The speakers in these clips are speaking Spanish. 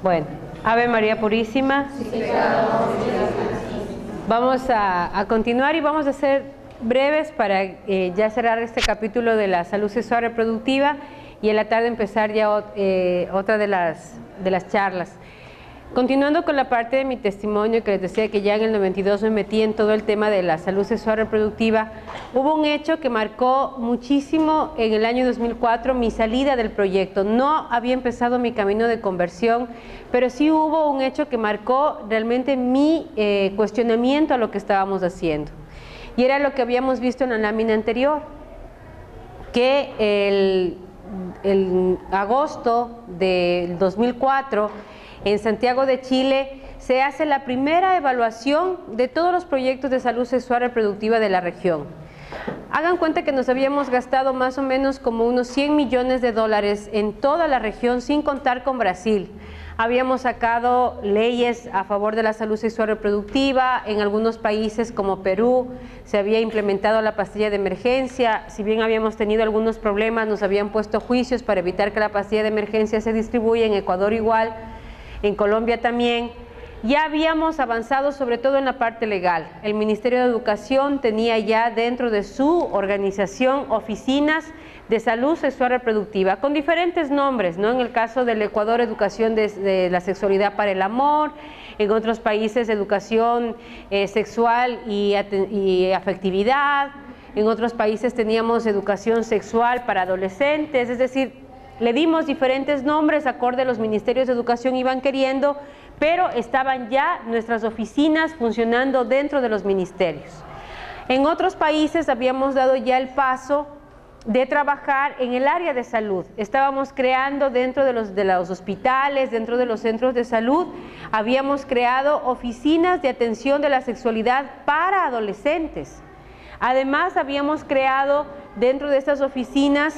Bueno, Ave María Purísima. Vamos a continuar y vamos a ser breves para ya cerrar este capítulo de la salud sexual reproductiva y en la tarde empezar ya otra de las charlas. Continuando con la parte de mi testimonio, que les decía que ya en el 92 me metí en todo el tema de la salud sexual reproductiva, hubo un hecho que marcó muchísimo en el año 2004 mi salida del proyecto. No había empezado mi camino de conversión, pero sí hubo un hecho que marcó realmente mi cuestionamiento a lo que estábamos haciendo. Y era lo que habíamos visto en la lámina anterior, que el agosto del 2004, en Santiago de Chile, se hace la primera evaluación de todos los proyectos de salud sexual reproductiva de la región. Hagan cuenta que nos habíamos gastado más o menos como unos 100 millones de dólares en toda la región, sin contar con Brasil. Habíamos sacado leyes a favor de la salud sexual reproductiva. En algunos países como Perú se había implementado la pastilla de emergencia. Si bien habíamos tenido algunos problemas, nos habían puesto juicios para evitar que la pastilla de emergencia se distribuya. En Ecuador igual, en Colombia también. Ya habíamos avanzado sobre todo en la parte legal. El Ministerio de Educación tenía ya dentro de su organización oficinas de salud sexual reproductiva con diferentes nombres, ¿no? En el caso del Ecuador, educación de la sexualidad para el amor; en otros países, educación sexual y afectividad; en otros países teníamos educación sexual para adolescentes. Es decir, le dimos diferentes nombres acorde a los ministerios de educación iban queriendo, pero estaban ya nuestras oficinas funcionando dentro de los ministerios. En otros países habíamos dado ya el paso de trabajar en el área de salud. Estábamos creando dentro de los hospitales, dentro de los centros de salud, habíamos creado oficinas de atención de la sexualidad para adolescentes. Además, habíamos creado dentro de estas oficinas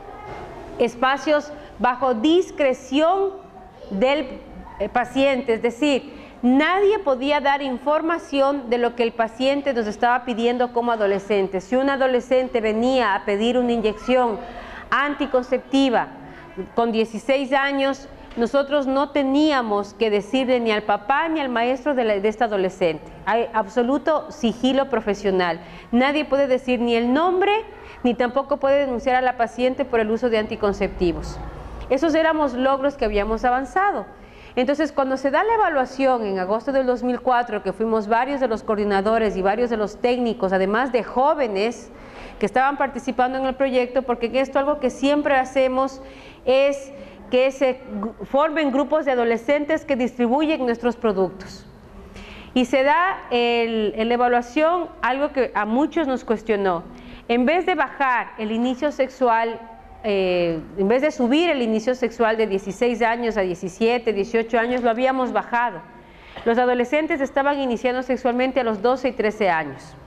espacios bajo discreción del paciente, es decir, nadie podía dar información de lo que el paciente nos estaba pidiendo como adolescente. Si un adolescente venía a pedir una inyección anticonceptiva con 16 años, nosotros no teníamos que decirle ni al papá ni al maestro de este adolescente. Hay absoluto sigilo profesional. Nadie puede decir ni el nombre, ni tampoco puede denunciar a la paciente por el uso de anticonceptivos. Esos éramos logros que habíamos avanzado. Entonces, cuando se da la evaluación en agosto del 2004, que fuimos varios de los coordinadores y varios de los técnicos, además de jóvenes que estaban participando en el proyecto, porque en esto algo que siempre hacemos es que se formen grupos de adolescentes que distribuyen nuestros productos. Y se da en la evaluación algo que a muchos nos cuestionó. En vez de bajar el inicio sexual, en vez de subir el inicio sexual de 16 años a 17, 18 años, lo habíamos bajado. Los adolescentes estaban iniciando sexualmente a los 12 y 13 años.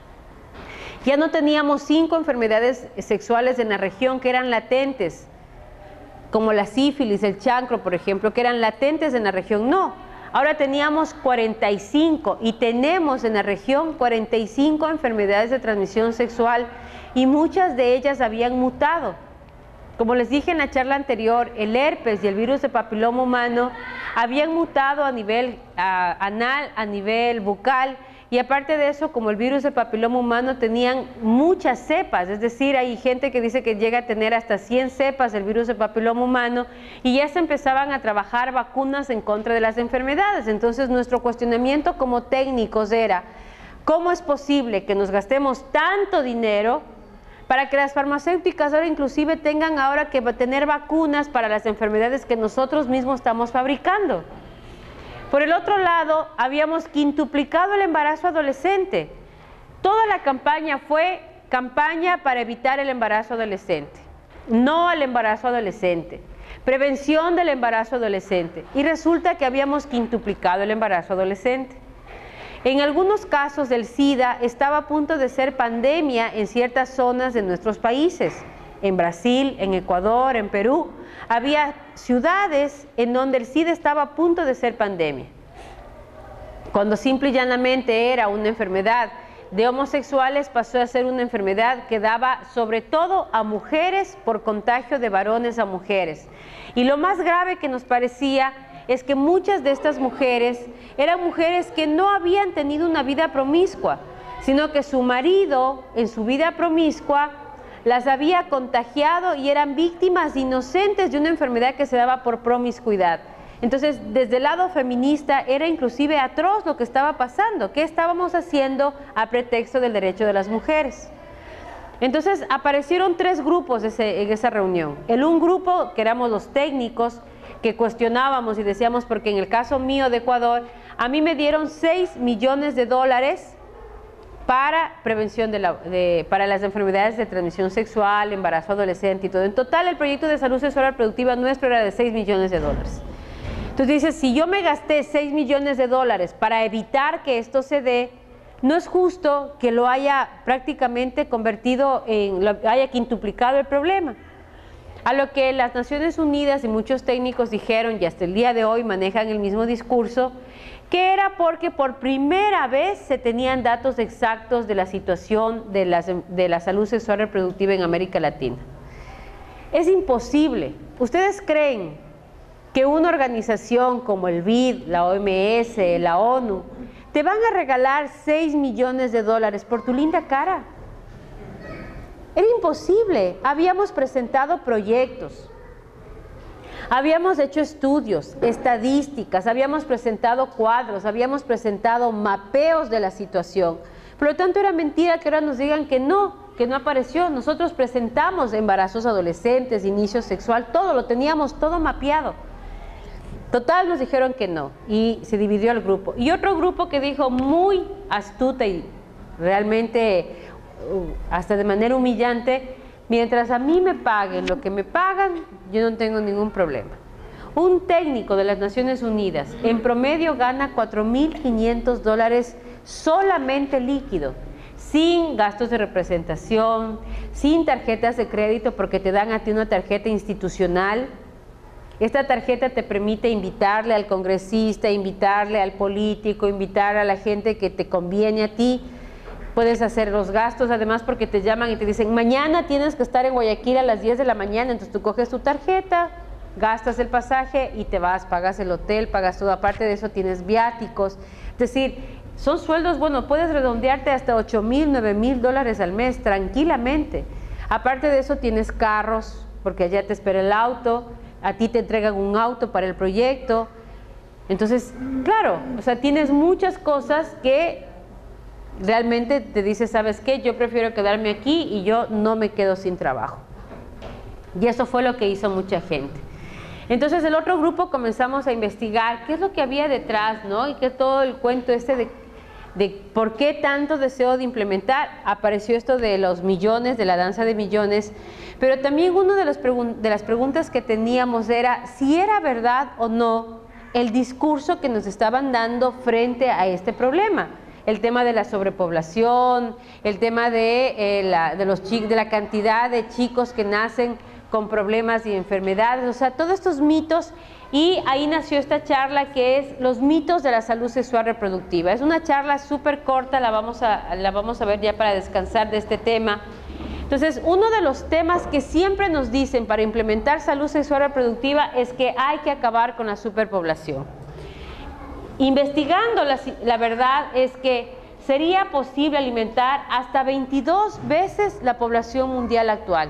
Ya no teníamos 5 enfermedades sexuales en la región que eran latentes, como la sífilis, el chancro, por ejemplo, que eran latentes en la región. No, ahora teníamos 45 y tenemos en la región 45 enfermedades de transmisión sexual y muchas de ellas habían mutado. Como les dije en la charla anterior, el herpes y el virus de papiloma humano habían mutado a nivel anal, a nivel bucal, y aparte de eso, como el virus de papiloma humano tenían muchas cepas, es decir, hay gente que dice que llega a tener hasta 100 cepas del virus de papiloma humano, y ya se empezaban a trabajar vacunas en contra de las enfermedades. Entonces, nuestro cuestionamiento como técnicos era: ¿cómo es posible que nos gastemos tanto dinero para que las farmacéuticas ahora inclusive tengan ahora que tener vacunas para las enfermedades que nosotros mismos estamos fabricando? Por el otro lado, habíamos quintuplicado el embarazo adolescente. Toda la campaña fue campaña para evitar el embarazo adolescente, no al embarazo adolescente, prevención del embarazo adolescente. Y resulta que habíamos quintuplicado el embarazo adolescente. En algunos casos el SIDA estaba a punto de ser pandemia en ciertas zonas de nuestros países. En Brasil, en Ecuador, en Perú, había ciudades en donde el SIDA estaba a punto de ser pandemia. Cuando simple y llanamente era una enfermedad de homosexuales, pasó a ser una enfermedad que daba sobre todo a mujeres por contagio de varones a mujeres. Y lo más grave que nos parecía es que muchas de estas mujeres eran mujeres que no habían tenido una vida promiscua, sino que su marido en su vida promiscua las había contagiado y eran víctimas inocentes de una enfermedad que se daba por promiscuidad. Entonces, desde el lado feminista era inclusive atroz lo que estaba pasando. ¿Qué estábamos haciendo a pretexto del derecho de las mujeres? Entonces, aparecieron tres grupos en esa reunión. Un grupo, que éramos los técnicos, que cuestionábamos y decíamos, porque en el caso mío de Ecuador, a mí me dieron $6 millones para prevención para las enfermedades de transmisión sexual, embarazo adolescente y todo. En total, el proyecto de salud sexual reproductiva nuestro era de $6 millones. Entonces dices, si yo me gasté $6 millones para evitar que esto se dé, no es justo que lo haya prácticamente haya quintuplicado el problema. A lo que las Naciones Unidas y muchos técnicos dijeron, y hasta el día de hoy manejan el mismo discurso, que era porque por primera vez se tenían datos exactos de la situación de la salud sexual reproductiva en América Latina. Es imposible. ¿Ustedes creen que una organización como el BID, la OMS, la ONU, te van a regalar $6 millones por tu linda cara? Era imposible. Habíamos presentado proyectos, habíamos hecho estudios, estadísticas, habíamos presentado cuadros, habíamos presentado mapeos de la situación. Por lo tanto, era mentira que ahora nos digan que no apareció. Nosotros presentamos embarazos adolescentes, inicio sexual, todo, lo teníamos todo mapeado. Total, nos dijeron que no, y se dividió el grupo. Y otro grupo que dijo muy astuta y realmente hasta de manera humillante, mientras a mí me paguen lo que me pagan, yo no tengo ningún problema. Un técnico de las Naciones Unidas en promedio gana $4.500 solamente líquido, sin gastos de representación, sin tarjetas de crédito, porque te dan a ti una tarjeta institucional. Esta tarjeta te permite invitarle al congresista, invitarle al político, invitar a la gente que te conviene a ti. Puedes hacer los gastos, además, porque te llaman y te dicen, mañana tienes que estar en Guayaquil a las 10 de la mañana, entonces tú coges tu tarjeta, gastas el pasaje y te vas, pagas el hotel, pagas todo. Aparte de eso tienes viáticos. Es decir, son sueldos, bueno, puedes redondearte hasta $8.000, $9.000 al mes tranquilamente. Aparte de eso tienes carros, porque allá te espera el auto, a ti te entregan un auto para el proyecto. Entonces, claro, o sea, tienes muchas cosas que realmente te dices, ¿sabes qué? Yo prefiero quedarme aquí y yo no me quedo sin trabajo. Y eso fue lo que hizo mucha gente. Entonces, el otro grupo comenzamos a investigar qué es lo que había detrás, ¿no? Y que todo el cuento de por qué tanto deseo de implementar. Apareció esto de los millones, de la danza de millones, pero también una de las preguntas que teníamos era si era verdad o no el discurso que nos estaban dando frente a este problema. El tema de la sobrepoblación, el tema de la cantidad de chicos que nacen con problemas y enfermedades, o sea, todos estos mitos. Y ahí nació esta charla que es los mitos de la salud sexual reproductiva. Es una charla súper corta, la vamos a ver ya para descansar de este tema. Entonces, uno de los temas que siempre nos dicen para implementar salud sexual reproductiva es que hay que acabar con la superpoblación. Investigando, la verdad es que sería posible alimentar hasta 22 veces la población mundial actual.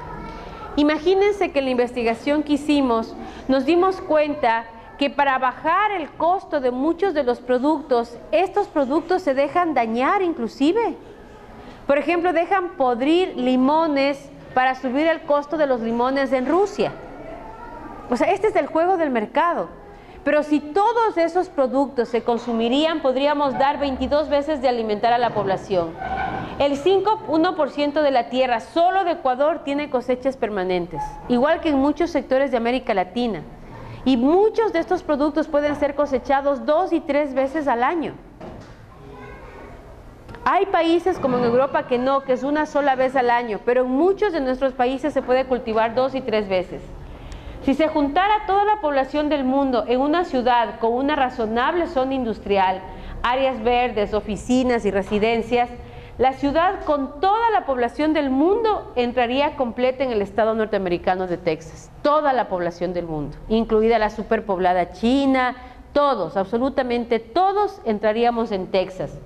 Imagínense que en la investigación que hicimos nos dimos cuenta que para bajar el costo de muchos de los productos, estos productos se dejan dañar inclusive. Por ejemplo, dejan podrir limones para subir el costo de los limones en Rusia. O sea, este es el juego del mercado. Pero si todos esos productos se consumirían, podríamos dar 22 veces de alimentar a la población. El 1% de la tierra, solo de Ecuador, tiene cosechas permanentes, igual que en muchos sectores de América Latina. Y muchos de estos productos pueden ser cosechados 2 y 3 veces al año. Hay países como en Europa que no, que es una sola vez al año, pero en muchos de nuestros países se puede cultivar 2 y 3 veces. Si se juntara toda la población del mundo en una ciudad con una razonable zona industrial, áreas verdes, oficinas y residencias, la ciudad con toda la población del mundo entraría completa en el estado norteamericano de Texas. Toda la población del mundo, incluida la superpoblada China, todos, absolutamente todos entraríamos en Texas.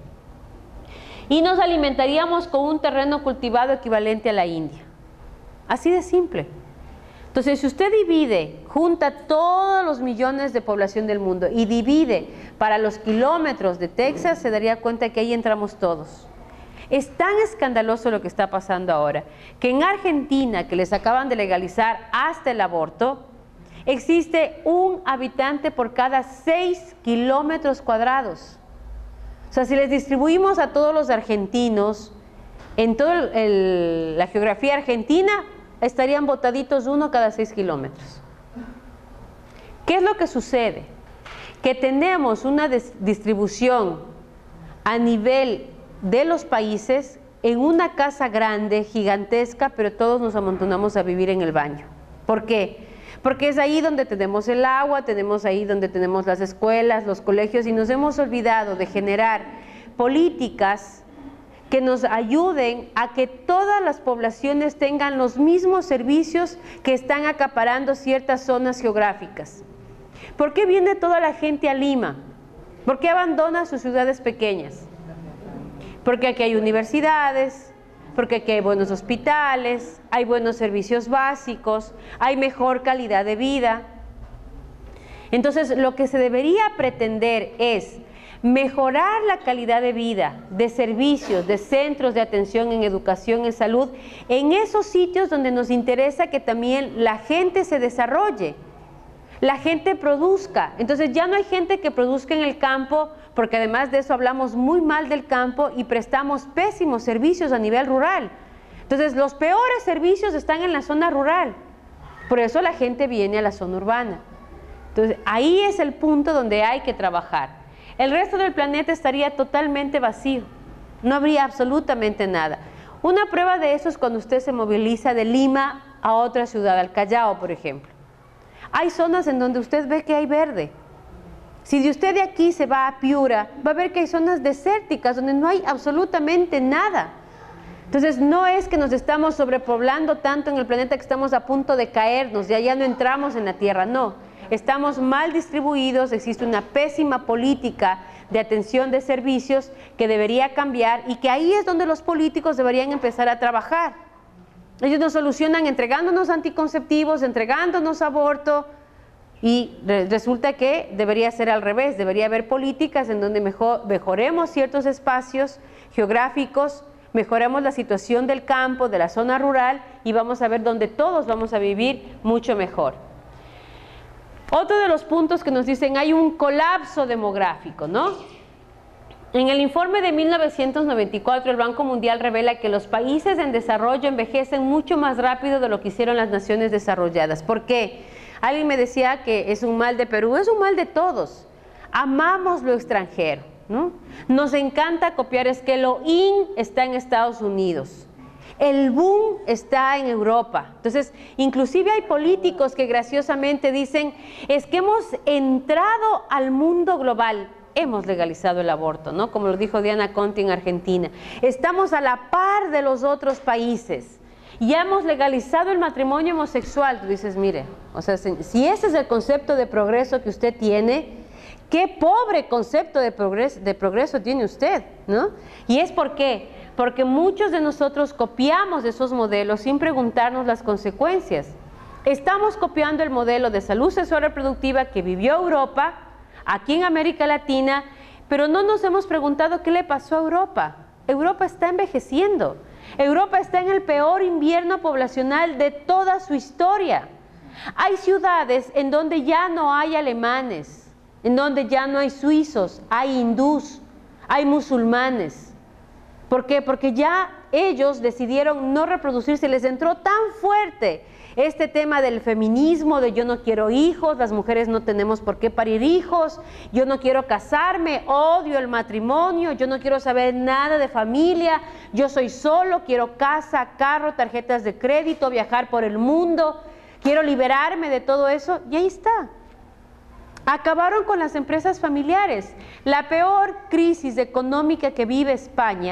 Y nos alimentaríamos con un terreno cultivado equivalente a la India. Así de simple. Entonces, si usted divide, junta todos los millones de población del mundo y divide para los kilómetros de Texas, se daría cuenta que ahí entramos todos. Es tan escandaloso lo que está pasando ahora, que en Argentina, que les acaban de legalizar hasta el aborto, existe un habitante por cada 6 kilómetros cuadrados. O sea, si les distribuimos a todos los argentinos, en toda la geografía argentina, estarían botaditos uno cada 6 kilómetros. ¿Qué es lo que sucede? Que tenemos una distribución a nivel de los países en una casa grande, gigantesca, pero todos nos amontonamos a vivir en el baño. ¿Por qué? Porque es ahí donde tenemos el agua, tenemos ahí donde tenemos las escuelas, los colegios, y nos hemos olvidado de generar políticas que nos ayuden a que todas las poblaciones tengan los mismos servicios que están acaparando ciertas zonas geográficas. ¿Por qué viene toda la gente a Lima? ¿Por qué abandona sus ciudades pequeñas? Porque aquí hay universidades, porque aquí hay buenos hospitales, hay buenos servicios básicos, hay mejor calidad de vida. Entonces, lo que se debería pretender es mejorar la calidad de vida, de servicios, de centros de atención en educación, en salud, en esos sitios donde nos interesa que también la gente se desarrolle, la gente produzca. Entonces ya no hay gente que produzca en el campo, porque además de eso hablamos muy mal del campo y prestamos pésimos servicios a nivel rural. Entonces los peores servicios están en la zona rural, por eso la gente viene a la zona urbana. Entonces ahí es el punto donde hay que trabajar. El resto del planeta estaría totalmente vacío, no habría absolutamente nada. Una prueba de eso es cuando usted se moviliza de Lima a otra ciudad, al Callao, por ejemplo. Hay zonas en donde usted ve que hay verde. Si de usted de aquí se va a Piura, va a ver que hay zonas desérticas donde no hay absolutamente nada. Entonces no es que nos estamos sobrepoblando tanto en el planeta que estamos a punto de caernos, ya no entramos en la Tierra, no. Estamos mal distribuidos, existe una pésima política de atención de servicios que debería cambiar y que ahí es donde los políticos deberían empezar a trabajar. Ellos nos solucionan entregándonos anticonceptivos, entregándonos aborto, y resulta que debería ser al revés, debería haber políticas en donde mejoremos ciertos espacios geográficos, mejoremos la situación del campo, de la zona rural, y vamos a ver donde todos vamos a vivir mucho mejor. Otro de los puntos que nos dicen, hay un colapso demográfico, ¿no? En el informe de 1994, el Banco Mundial revela que los países en desarrollo envejecen mucho más rápido de lo que hicieron las naciones desarrolladas. ¿Por qué? Alguien me decía que es un mal de Perú, es un mal de todos. Amamos lo extranjero, ¿no? Nos encanta copiar, es que lo in está en Estados Unidos. El boom está en Europa. Entonces, inclusive hay políticos que graciosamente dicen, es que hemos entrado al mundo global, hemos legalizado el aborto, ¿no? Como lo dijo Diana Conti en Argentina. Estamos a la par de los otros países. Ya hemos legalizado el matrimonio homosexual. Tú dices, mire, o sea, si ese es el concepto de progreso que usted tiene, qué pobre concepto de progreso tiene usted, ¿no? ¿Y es por qué? Porque muchos de nosotros copiamos esos modelos sin preguntarnos las consecuencias. Estamos copiando el modelo de salud sexual reproductiva que vivió Europa, aquí en América Latina, pero no nos hemos preguntado qué le pasó a Europa. Europa está envejeciendo. Europa está en el peor invierno poblacional de toda su historia. Hay ciudades en donde ya no hay alemanes, en donde ya no hay suizos, hay hindús, hay musulmanes. ¿Por qué? Porque ya ellos decidieron no reproducirse, les entró tan fuerte este tema del feminismo, de yo no quiero hijos, las mujeres no tenemos por qué parir hijos, yo no quiero casarme, odio el matrimonio, yo no quiero saber nada de familia, yo soy solo, quiero casa, carro, tarjetas de crédito, viajar por el mundo, quiero liberarme de todo eso, y ahí está. Acabaron con las empresas familiares. La peor crisis económica que vive España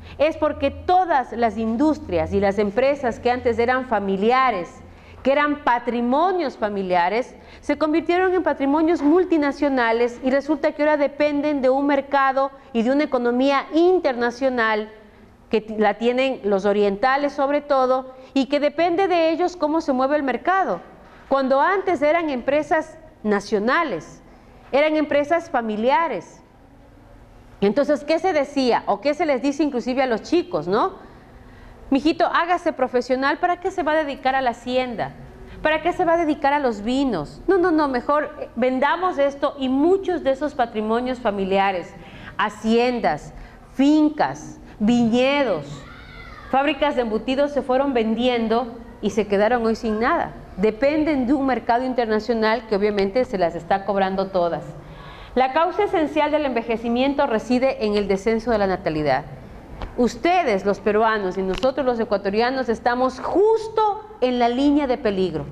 es porque todas las industrias y las empresas que antes eran familiares, que eran patrimonios familiares, se convirtieron en patrimonios multinacionales y resulta que ahora dependen de un mercado y de una economía internacional que la tienen los orientales sobre todo y que depende de ellos cómo se mueve el mercado. Cuando antes eran empresas nacionales, eran empresas familiares. Entonces, ¿qué se decía? O qué se les dice inclusive a los chicos, ¿no? Mijito, hágase profesional, ¿para qué se va a dedicar a la hacienda? ¿Para qué se va a dedicar a los vinos? No, mejor vendamos esto y muchos de esos patrimonios familiares, haciendas, fincas, viñedos, fábricas de embutidos se fueron vendiendo y se quedaron hoy sin nada. Dependen de un mercado internacional que obviamente se las está cobrando todas. La causa esencial del envejecimiento reside en el descenso de la natalidad. Ustedes, los peruanos, y nosotros, los ecuatorianos, estamos justo en la línea de peligro.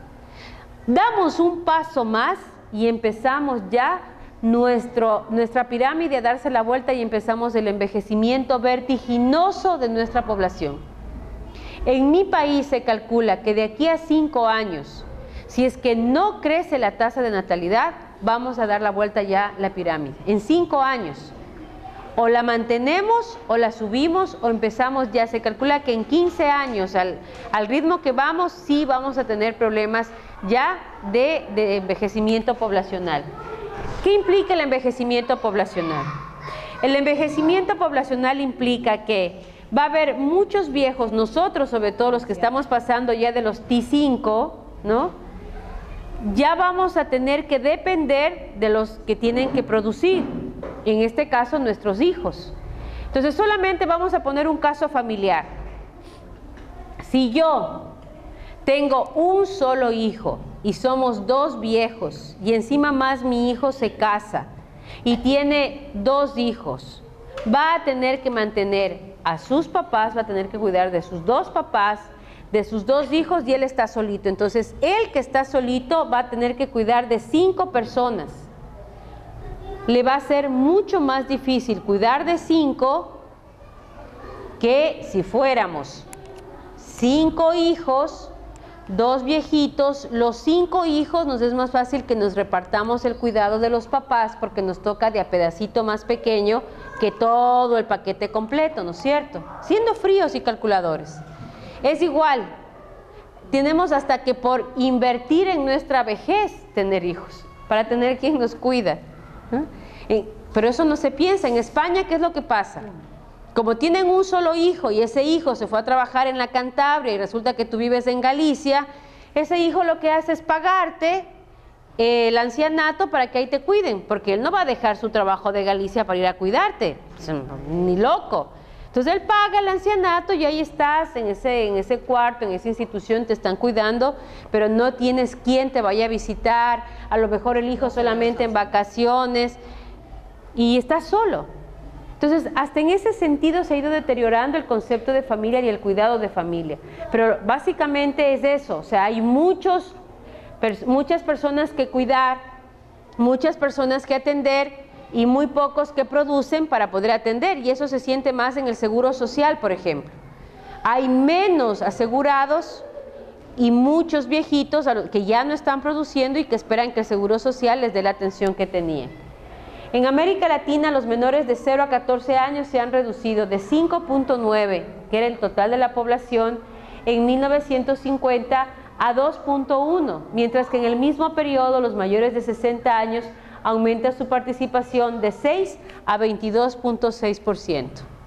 Damos un paso más y empezamos ya nuestra pirámide a darse la vuelta y empezamos el envejecimiento vertiginoso de nuestra población. En mi país se calcula que de aquí a 5 años, si es que no crece la tasa de natalidad, vamos a dar la vuelta ya la pirámide. En 5 años. O la mantenemos, o la subimos, o empezamos ya. Se calcula que en 15 años, al ritmo que vamos, sí vamos a tener problemas ya de envejecimiento poblacional. ¿Qué implica el envejecimiento poblacional? El envejecimiento poblacional implica que va a haber muchos viejos, nosotros sobre todo los que estamos pasando ya de los T5, ¿no? Ya vamos a tener que depender de los que tienen que producir, en este caso nuestros hijos. Entonces solamente vamos a poner un caso familiar. Si yo tengo un solo hijo y somos 2 viejos y encima más mi hijo se casa y tiene 2 hijos, va a tener que mantener a sus papás, va a tener que cuidar de sus 2 papás, de sus 2 hijos y él está solito. Entonces, él que está solito va a tener que cuidar de 5 personas. Le va a ser mucho más difícil cuidar de 5 que si fuéramos 5 hijos, 2 viejitos, los 5 hijos nos es más fácil que nos repartamos el cuidado de los papás porque nos toca de a pedacito más pequeño que todo el paquete completo, ¿no es cierto? Siendo fríos y calculadores. Es igual, tenemos hasta que por invertir en nuestra vejez tener hijos, para tener quien nos cuida. Pero eso no se piensa. En España, ¿qué es lo que pasa? Como tienen un solo hijo y ese hijo se fue a trabajar en la Cantabria y resulta que tú vives en Galicia, ese hijo lo que hace es pagarte el ancianato para que ahí te cuiden, porque él no va a dejar su trabajo de Galicia para ir a cuidarte, ni loco. Entonces él paga el ancianato y ahí estás en ese cuarto, en esa institución, te están cuidando, pero no tienes quien te vaya a visitar, a lo mejor el hijo solamente en vacaciones y estás solo. Entonces, hasta en ese sentido se ha ido deteriorando el concepto de familia y el cuidado de familia. Pero básicamente es eso, o sea, hay muchas personas que cuidar, muchas personas que atender y muy pocos que producen para poder atender, y eso se siente más en el seguro social, por ejemplo. Hay menos asegurados y muchos viejitos que ya no están produciendo y que esperan que el seguro social les dé la atención que tenían. En América Latina, los menores de 0 a 14 años se han reducido de 5.9, que era el total de la población, en 1950 a 2.1, mientras que en el mismo periodo los mayores de 60 años aumenta su participación de 6 a 22.6%.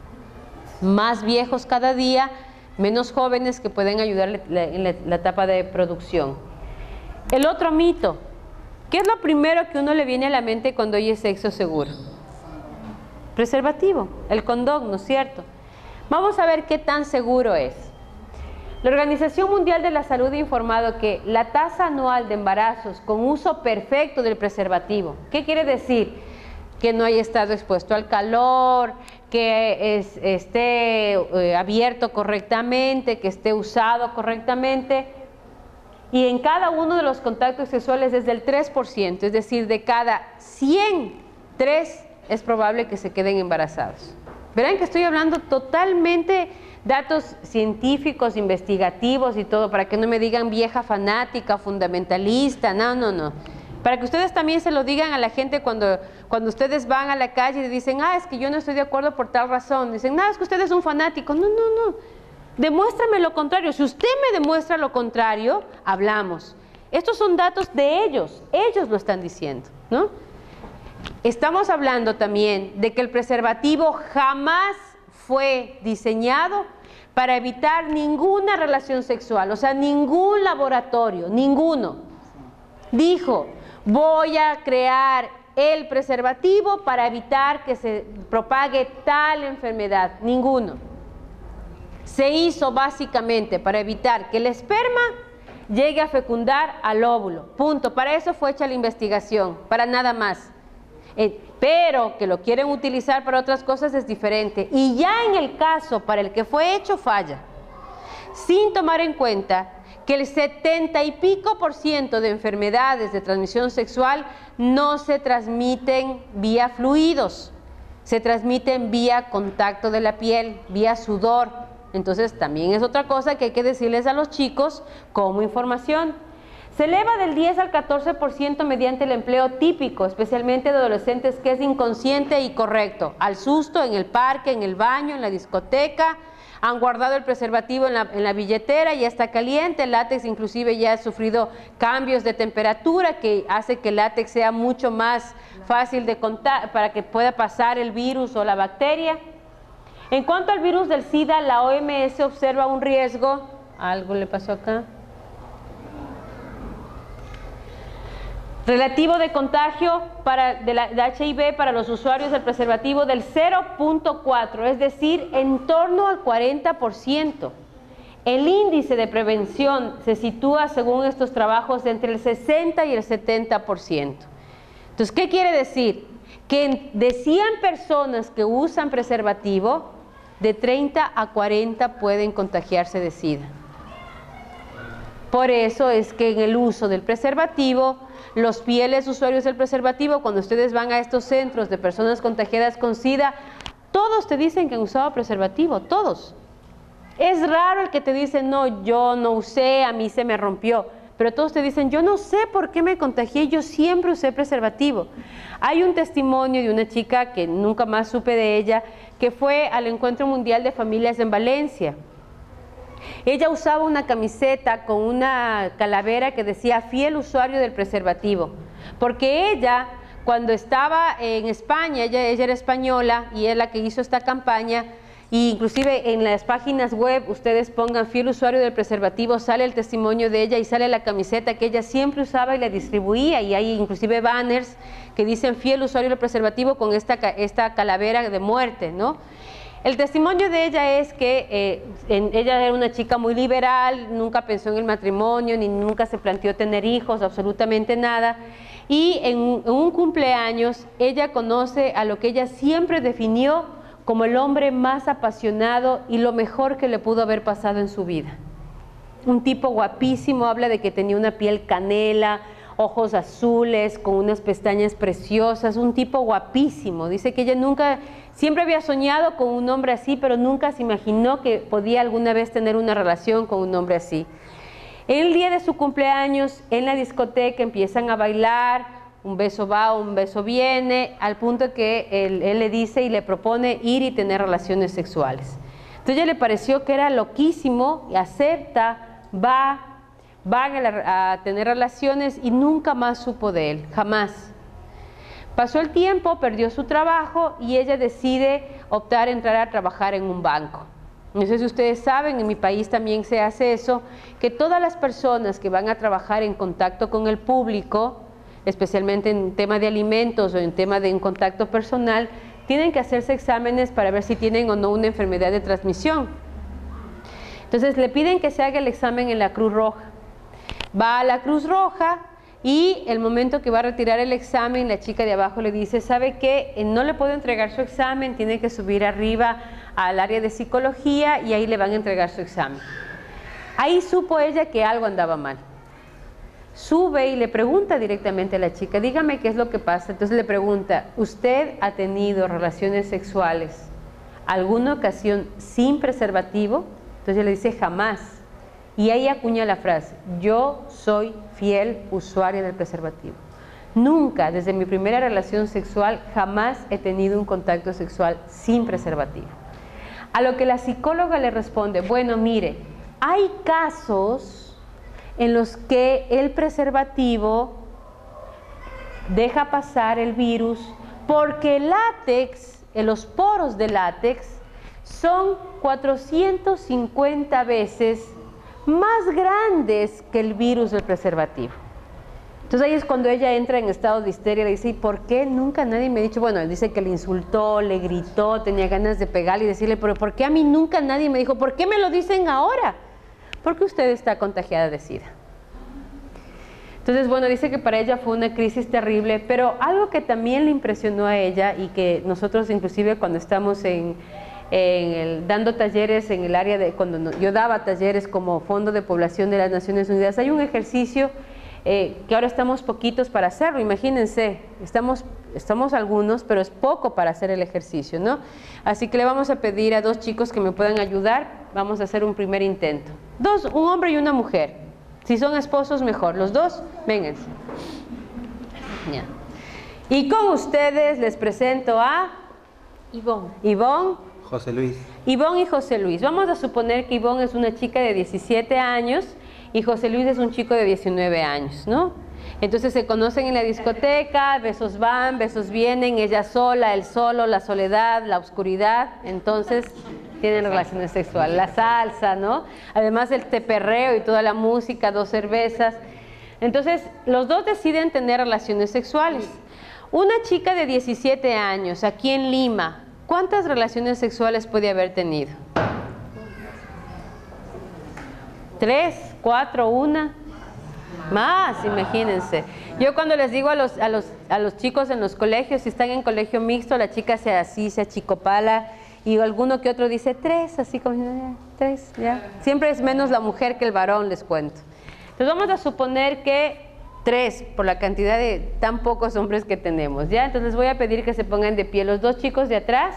Más viejos cada día, menos jóvenes que pueden ayudar en la etapa de producción. El otro mito. ¿Qué es lo primero que uno le viene a la mente cuando oye sexo seguro? Preservativo, el condón, ¿no es cierto? Vamos a ver qué tan seguro es. La Organización Mundial de la Salud ha informado que la tasa anual de embarazos con uso perfecto del preservativo, ¿qué quiere decir? Que no haya estado expuesto al calor, que esté abierto correctamente, que esté usado correctamente. Y en cada uno de los contactos sexuales es del 3%, es decir, de cada 100, 3 es probable que se queden embarazados. Verán que estoy hablando totalmente datos científicos, investigativos y todo, para que no me digan vieja fanática, fundamentalista, no, no, no. Para que ustedes también se lo digan a la gente cuando ustedes van a la calle y dicen, ah, es que yo no estoy de acuerdo por tal razón. Dicen, no, es que usted es un fanático. No, no, no. Demuéstrame lo contrario. Si usted me demuestra lo contrario, hablamos. Estos son datos de ellos lo están diciendo, ¿no? Estamos hablando también de que el preservativo jamás fue diseñado para evitar ninguna relación sexual, o sea, ningún laboratorio, ninguno, dijo, voy a crear el preservativo para evitar que se propague tal enfermedad, ninguno. Se hizo básicamente para evitar que el esperma llegue a fecundar al óvulo, punto. Para eso fue hecha la investigación, para nada más. Pero que lo quieren utilizar para otras cosas es diferente. Y ya en el caso para el que fue hecho falla, sin tomar en cuenta que el 70 y pico % de enfermedades de transmisión sexual no se transmiten vía fluidos, se transmiten vía contacto de la piel, vía sudor. Entonces también es otra cosa que hay que decirles a los chicos como información. Se eleva del 10 al 14% mediante el empleo típico, especialmente de adolescentes, que es inconsciente y correcto. Al susto, en el parque, en el baño, en la discoteca, han guardado el preservativo en la billetera, ya está caliente, el látex inclusive ya ha sufrido cambios de temperatura que hace que el látex sea mucho más fácil de contar para que pueda pasar el virus o la bacteria. En cuanto al virus del SIDA, la OMS observa un riesgo, algo le pasó acá, relativo de contagio de HIV para los usuarios del preservativo del 0.4, es decir, en torno al 40%. El índice de prevención se sitúa, según estos trabajos, entre el 60 y el 70%. Entonces, ¿qué quiere decir? Que de 100 personas que usan preservativo, de 30 a 40 pueden contagiarse de SIDA. Por eso es que en el uso del preservativo, los fieles usuarios del preservativo, cuando ustedes van a estos centros de personas contagiadas con SIDA, todos te dicen que han usado preservativo, todos. Es raro el que te dice, no, yo no usé, a mí se me rompió. Pero todos te dicen, yo no sé por qué me contagié, yo siempre usé preservativo. Hay un testimonio de una chica que nunca más supe de ella, que fue al Encuentro Mundial de Familias en Valencia. Ella usaba una camiseta con una calavera que decía fiel usuario del preservativo, porque ella, cuando estaba en España, ella era española y es la que hizo esta campaña, e inclusive en las páginas web ustedes pongan fiel usuario del preservativo, sale el testimonio de ella y sale la camiseta que ella siempre usaba y la distribuía, y hay inclusive banners que dicen fiel usuario del preservativo con esta calavera de muerte, ¿no? El testimonio de ella es que ella era una chica muy liberal, nunca pensó en el matrimonio, ni nunca se planteó tener hijos, absolutamente nada. Y en un cumpleaños ella conoce a lo que ella siempre definió como el hombre más apasionado y lo mejor que le pudo haber pasado en su vida. Un tipo guapísimo, habla de que tenía una piel canela, ojos azules, con unas pestañas preciosas, un tipo guapísimo. Dice que ella nunca, siempre había soñado con un hombre así, pero nunca se imaginó que podía alguna vez tener una relación con un hombre así. El día de su cumpleaños, en la discoteca, empiezan a bailar, un beso va, un beso viene, al punto que él le dice y le propone ir y tener relaciones sexuales. Entonces a ella le pareció que era loquísimo, y acepta, van a tener relaciones y nunca más supo de él, jamás. Pasó el tiempo, perdió su trabajo y ella decide optar a entrar a trabajar en un banco. No sé si ustedes saben, en mi país también se hace eso, que todas las personas que van a trabajar en contacto con el público, especialmente en tema de alimentos o en tema de un contacto personal, tienen que hacerse exámenes para ver si tienen o no una enfermedad de transmisión. Entonces le piden que se haga el examen en la Cruz Roja. Va a la Cruz Roja y el momento que va a retirar el examen, la chica de abajo le dice, ¿sabe qué? No le puedo entregar su examen, tiene que subir arriba al área de psicología y ahí le van a entregar su examen. Ahí supo ella que algo andaba mal. Sube y le pregunta directamente a la chica, dígame qué es lo que pasa. Entonces le pregunta, ¿usted ha tenido relaciones sexuales alguna ocasión sin preservativo? Entonces ella le dice jamás. Y ahí acuña la frase, yo soy fiel usuaria del preservativo. Nunca, desde mi primera relación sexual, jamás he tenido un contacto sexual sin preservativo. A lo que la psicóloga le responde, bueno, mire, hay casos en los que el preservativo deja pasar el virus porque el látex, los poros de látex, son 450 veces más grandes que el virus del preservativo. Entonces ahí es cuando ella entra en estado de histeria, le dice, ¿y por qué nunca nadie me ha dicho? Bueno, él dice que le insultó, le gritó, tenía ganas de pegarle y decirle, pero ¿por qué a mí nunca nadie me dijo? ¿Por qué me lo dicen ahora? Porque usted está contagiada de SIDA. Entonces, bueno, dice que para ella fue una crisis terrible, pero algo que también le impresionó a ella y que nosotros inclusive cuando estamos dando talleres en el área de, cuando yo daba talleres como Fondo de Población de las Naciones Unidas, hay un ejercicio que ahora estamos poquitos para hacerlo, imagínense, estamos algunos, pero es poco para hacer el ejercicio, ¿no? Así que le vamos a pedir a dos chicos que me puedan ayudar, vamos a hacer un primer intento. Un hombre y una mujer, si son esposos mejor, los dos, vénganse. Ya. Y con ustedes les presento a Ivonne, José Luis. Ivonne y José Luis. Vamos a suponer que Ivonne es una chica de 17 años y José Luis es un chico de 19 años, ¿no? Entonces se conocen en la discoteca, besos van, besos vienen, ella sola, él solo, la soledad, la oscuridad, entonces tienen relaciones sexuales, la salsa, ¿no? Además el teperreo y toda la música, 2 cervezas. Entonces los dos deciden tener relaciones sexuales. Una chica de 17 años aquí en Lima, ¿cuántas relaciones sexuales puede haber tenido? 3, 4, 1, más, imagínense. Yo cuando les digo a los chicos en los colegios, si están en colegio mixto, la chica se achicopala y alguno que otro dice 3, así como 3, ya. Siempre es menos la mujer que el varón, les cuento. Entonces vamos a suponer que 3, por la cantidad de tan pocos hombres que tenemos, ¿ya? Entonces les voy a pedir que se pongan de pie los dos chicos de atrás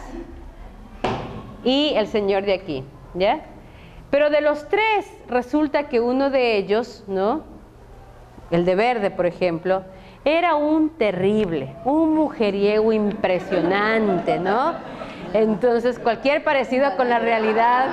y el señor de aquí, ¿ya? Pero de los 3, resulta que uno de ellos, ¿no? El de verde, por ejemplo, era un terrible, un mujeriego impresionante, ¿no? Entonces, cualquier parecido con la realidad.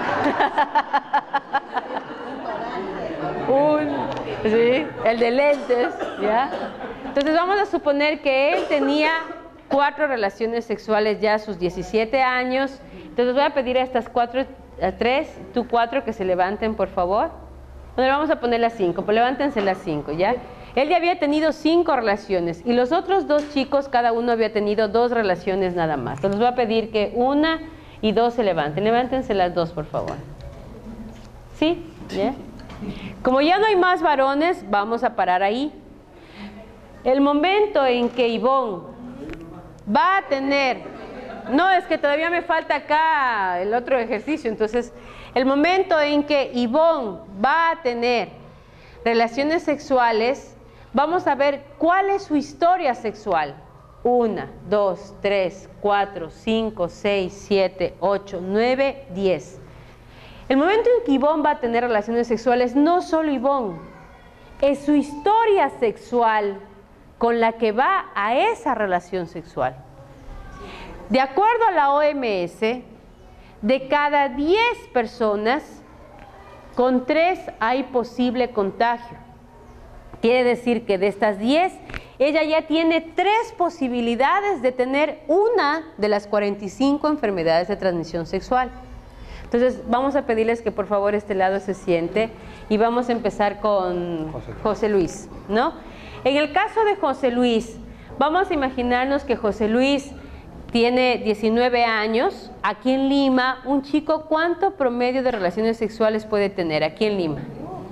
Sí, el de lentes, ¿ya? Entonces, vamos a suponer que él tenía 4 relaciones sexuales ya a sus 17 años. Entonces, voy a pedir a estas 3, tú 4 que se levanten, por favor. Bueno, vamos a poner las 5, pues levántense las 5, ¿ya? Él ya había tenido 5 relaciones y los otros 2 chicos, cada uno había tenido 2 relaciones nada más. Entonces voy a pedir que 1 y 2 se levanten. Levántense las 2, por favor. ¿Sí? ¿Ya? Como ya no hay más varones, vamos a parar ahí. El momento en que Ivonne va a tener... No, es que todavía me falta acá el otro ejercicio. Entonces, el momento en que Ivonne va a tener relaciones sexuales, vamos a ver cuál es su historia sexual. 1, 2, 3, 4, 5, 6, 7, 8, 9, 10. El momento en que Ivonne va a tener relaciones sexuales, no solo Ivonne, es su historia sexual con la que va a esa relación sexual. De acuerdo a la OMS, de cada 10 personas, con 3 hay posible contagio. Quiere decir que de estas 10, ella ya tiene 3 posibilidades de tener una de las 45 enfermedades de transmisión sexual. Entonces, vamos a pedirles que por favor este lado se siente y vamos a empezar con José Luis, ¿no? En el caso de José Luis, vamos a imaginarnos que José Luis tiene 19 años, aquí en Lima, un chico, ¿cuánto promedio de relaciones sexuales puede tener aquí en Lima?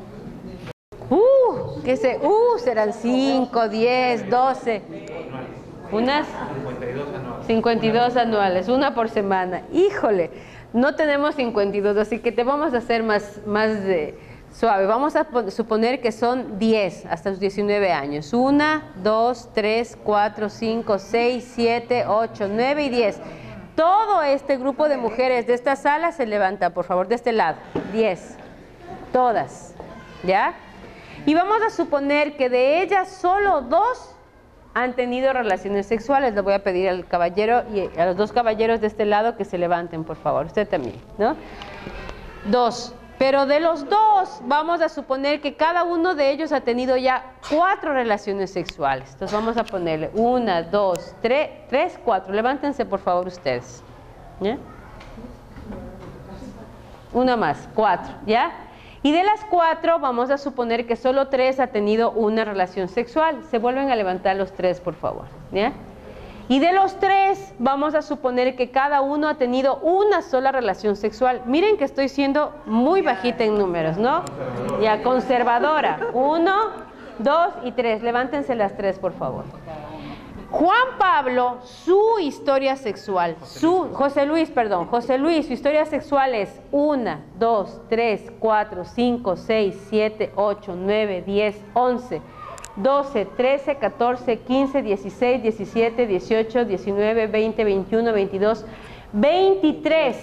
Serán 5, 10, 12, unas 52 anuales, una por semana. Híjole, no tenemos 52, así que te vamos a hacer más suave. Vamos a suponer que son 10 hasta los 19 años. 1, 2, 3, 4, 5, 6, 7, 8, 9 y 10. Todo este grupo de mujeres de esta sala se levanta, por favor, de este lado. 10. Todas. ¿Ya? Y vamos a suponer que de ellas solo 2 han tenido relaciones sexuales. Le voy a pedir al caballero y a los 2 caballeros de este lado que se levanten, por favor. Usted también, ¿no? 2. Pero de los 2, vamos a suponer que cada uno de ellos ha tenido ya 4 relaciones sexuales. Entonces vamos a ponerle 1, 2, 3, 4. Levántense, por favor, ustedes. ¿Ya? Una más, 4, ¿ya? Y de las 4, vamos a suponer que solo 3 ha tenido una relación sexual. Se vuelven a levantar los 3, por favor, ¿ya? Y de los 3, vamos a suponer que cada uno ha tenido una sola relación sexual. Miren que estoy siendo muy bajita en números, ¿no? Ya, conservadora. 1, 2 y 3. Levántense las 3, por favor. Juan Pablo, su historia sexual, José Luis, su historia sexual es 1, 2, 3, 4, 5, 6, 7, 8, 9, 10, 11, 12, 13, 14, 15, 16, 17, 18, 19, 20, 21, 22, 23.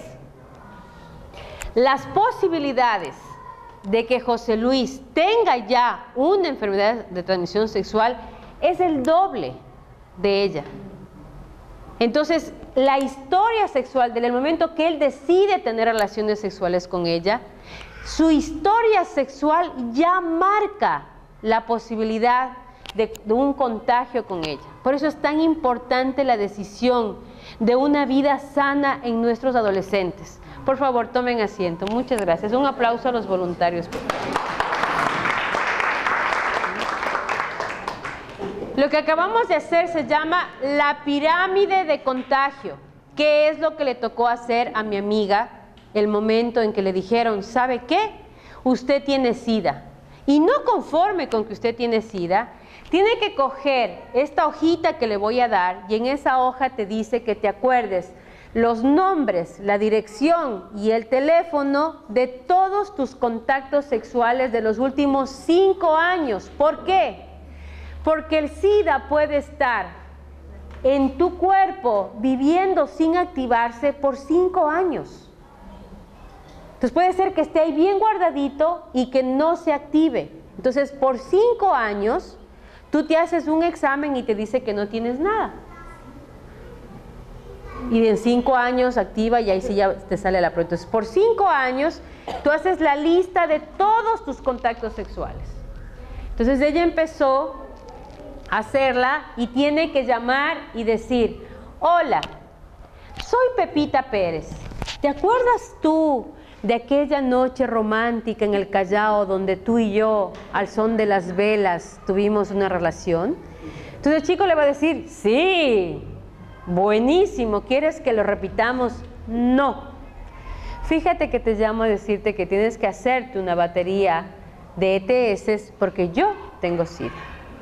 Las posibilidades de que José Luis tenga ya una enfermedad de transmisión sexual es el doble de ella. Entonces, la historia sexual, desde el momento que él decide tener relaciones sexuales con ella, su historia sexual ya marca la posibilidad de un contagio con ella. Por eso es tan importante la decisión de una vida sana en nuestros adolescentes. Por favor, tomen asiento. Muchas gracias. Un aplauso a los voluntarios. Lo que acabamos de hacer se llama la pirámide de contagio. ¿Qué es lo que le tocó hacer a mi amiga el momento en que le dijeron, ¿sabe qué? Usted tiene SIDA. Y no conforme con que usted tiene SIDA, tiene que coger esta hojita que le voy a dar y en esa hoja te dice que te acuerdes los nombres, la dirección y el teléfono de todos tus contactos sexuales de los últimos 5 años. ¿Por qué? Porque el SIDA puede estar en tu cuerpo viviendo sin activarse por 5 años. Entonces puede ser que esté ahí bien guardadito y que no se active. Entonces por 5 años tú te haces un examen y te dice que no tienes nada. Y en 5 años activa y ahí sí ya te sale la prueba. Entonces por 5 años tú haces la lista de todos tus contactos sexuales. Entonces ella empezó a hacerla y tiene que llamar y decir, hola, soy Pepita Pérez. ¿Te acuerdas tú de aquella noche romántica en el Callao donde tú y yo, al son de las velas, tuvimos una relación? Entonces el chico le va a decir, sí, buenísimo, ¿quieres que lo repitamos? No. Fíjate que te llamo a decirte que tienes que hacerte una batería de ETS porque yo tengo SIDA.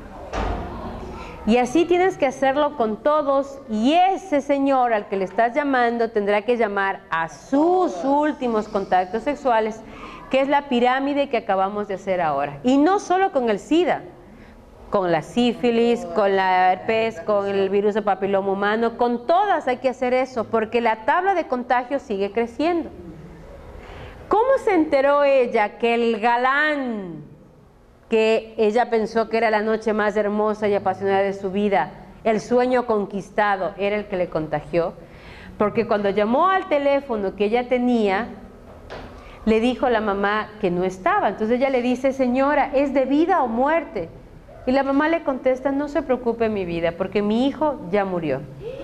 Y así tienes que hacerlo con todos y ese señor al que le estás llamando tendrá que llamar a sus últimos contactos sexuales, que es la pirámide que acabamos de hacer ahora. Y no solo con el SIDA, con la sífilis, con la herpes, con el virus de papiloma humano, con todas hay que hacer eso, porque la tabla de contagio sigue creciendo. ¿Cómo se enteró ella que el galán que ella pensó que era la noche más hermosa y apasionada de su vida, el sueño conquistado, era el que le contagió? Porque cuando llamó al teléfono que ella tenía, le dijo a la mamá que no estaba. Entonces ella le dice, señora, ¿es de vida o muerte? Y la mamá le contesta, no se preocupe mi vida, porque mi hijo ya murió.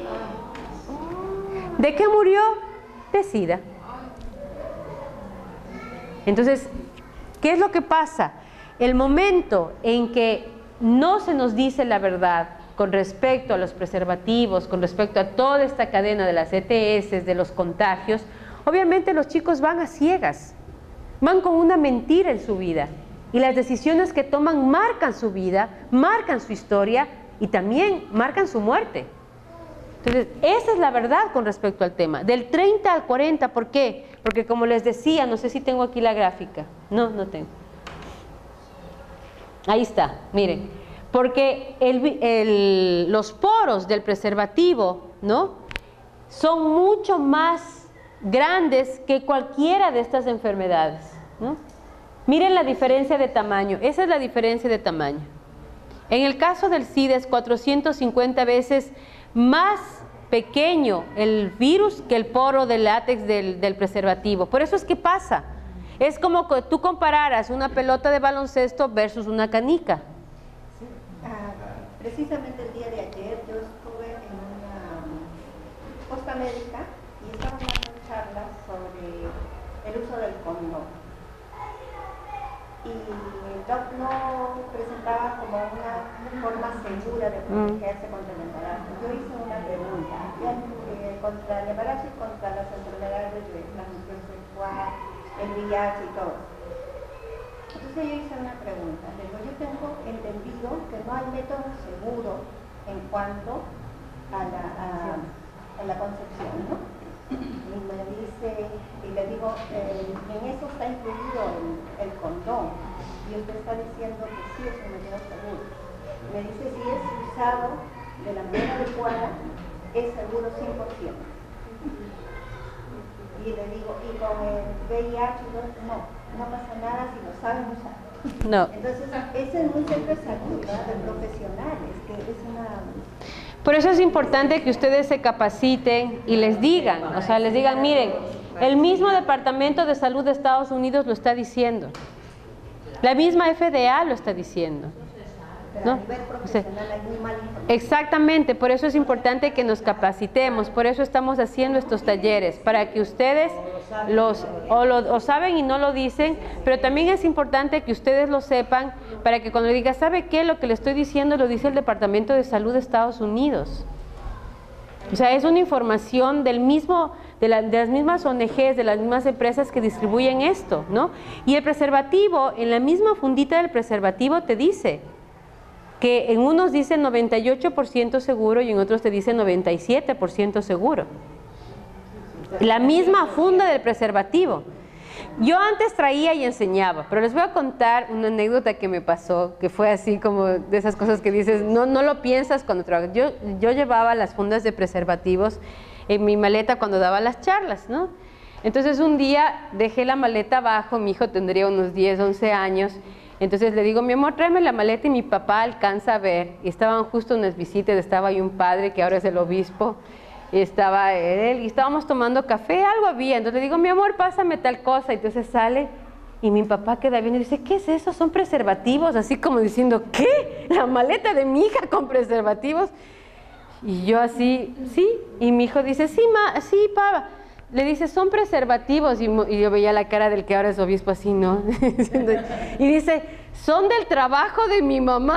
¿De qué murió? De SIDA. Entonces, ¿qué es lo que pasa? El momento en que no se nos dice la verdad con respecto a los preservativos, con respecto a toda esta cadena de las ETS, de los contagios, obviamente los chicos van a ciegas, van con una mentira en su vida y las decisiones que toman marcan su vida, marcan su historia y también marcan su muerte. Entonces, esa es la verdad con respecto al tema. Del 30 al 40, ¿por qué? Porque como les decía, no sé si tengo aquí la gráfica. No, no tengo. Ahí está, miren. Porque los poros del preservativo, ¿no? son mucho más grandes que cualquiera de estas enfermedades, ¿no? Miren la diferencia de tamaño, esa es la diferencia de tamaño. En el caso del SIDA es 450 veces más pequeño el virus que el poro del látex del preservativo. Por eso es que pasa. Es como que tú compararas una pelota de baloncesto versus una canica. Sí. Precisamente el día de ayer yo estuve en una posta médica y estaban dando charlas sobre el uso del condón. Y el doc no presentaba como una forma segura de protegerse contra el embarazo. Yo hice una pregunta contra el embarazo y contra las enfermedades de transmisión sexual, el VIH y todo. Entonces yo hice una pregunta. Le digo, yo tengo entendido que no hay método seguro en cuanto a la concepción, ¿no? Y me dice, y le digo, en eso está incluido el condón, y usted está diciendo que sí es un método seguro. Me dice, si es usado de la manera adecuada, es seguro 100%. Y le digo, y con el VIH, no pasa nada si lo saben usar. No. Entonces, ese es un centro de salud, ¿verdad? De profesionales, que es una... Por eso es importante que ustedes se capaciten y les digan, o sea, les digan, miren, el mismo Departamento de Salud de Estados Unidos lo está diciendo. La misma FDA lo está diciendo. Pero ¿no? a nivel profesional hay muy mal información. Exactamente, por eso es importante que nos capacitemos, por eso estamos haciendo estos talleres, para que ustedes o saben y no lo dicen, pero también es importante que ustedes lo sepan, para que cuando le diga, ¿sabe qué? Lo que le estoy diciendo lo dice el Departamento de Salud de Estados Unidos. O sea, es una información del mismo, de las mismas ONGs, de las mismas empresas que distribuyen esto, ¿no? Y el preservativo, en la misma fundita del preservativo te dice que en unos dice 98% seguro y en otros te dice 97% seguro. La misma funda del preservativo. Yo antes traía y enseñaba, pero les voy a contar una anécdota que me pasó, que fue así como de esas cosas que dices, no lo piensas cuando trabajas. Yo llevaba las fundas de preservativos en mi maleta cuando daba las charlas, ¿no? Entonces un día dejé la maleta abajo, mi hijo tendría unos 10, 11 años, entonces le digo, mi amor, tráeme la maleta, y mi papá alcanza a ver, y estaban justo unas visitas, estaba ahí un padre que ahora es el obispo, y estaba él, y estábamos tomando café, algo había, entonces le digo, mi amor, pásame tal cosa, y entonces sale, y mi papá queda viendo y dice, ¿qué es eso? ¿Son preservativos? Así como diciendo, ¿qué? ¿La maleta de mi hija con preservativos? Y yo así, sí, y mi hijo dice, sí, papá. Le dice, son preservativos, y yo veía la cara del que ahora es obispo así, ¿no? Y dice, son del trabajo de mi mamá.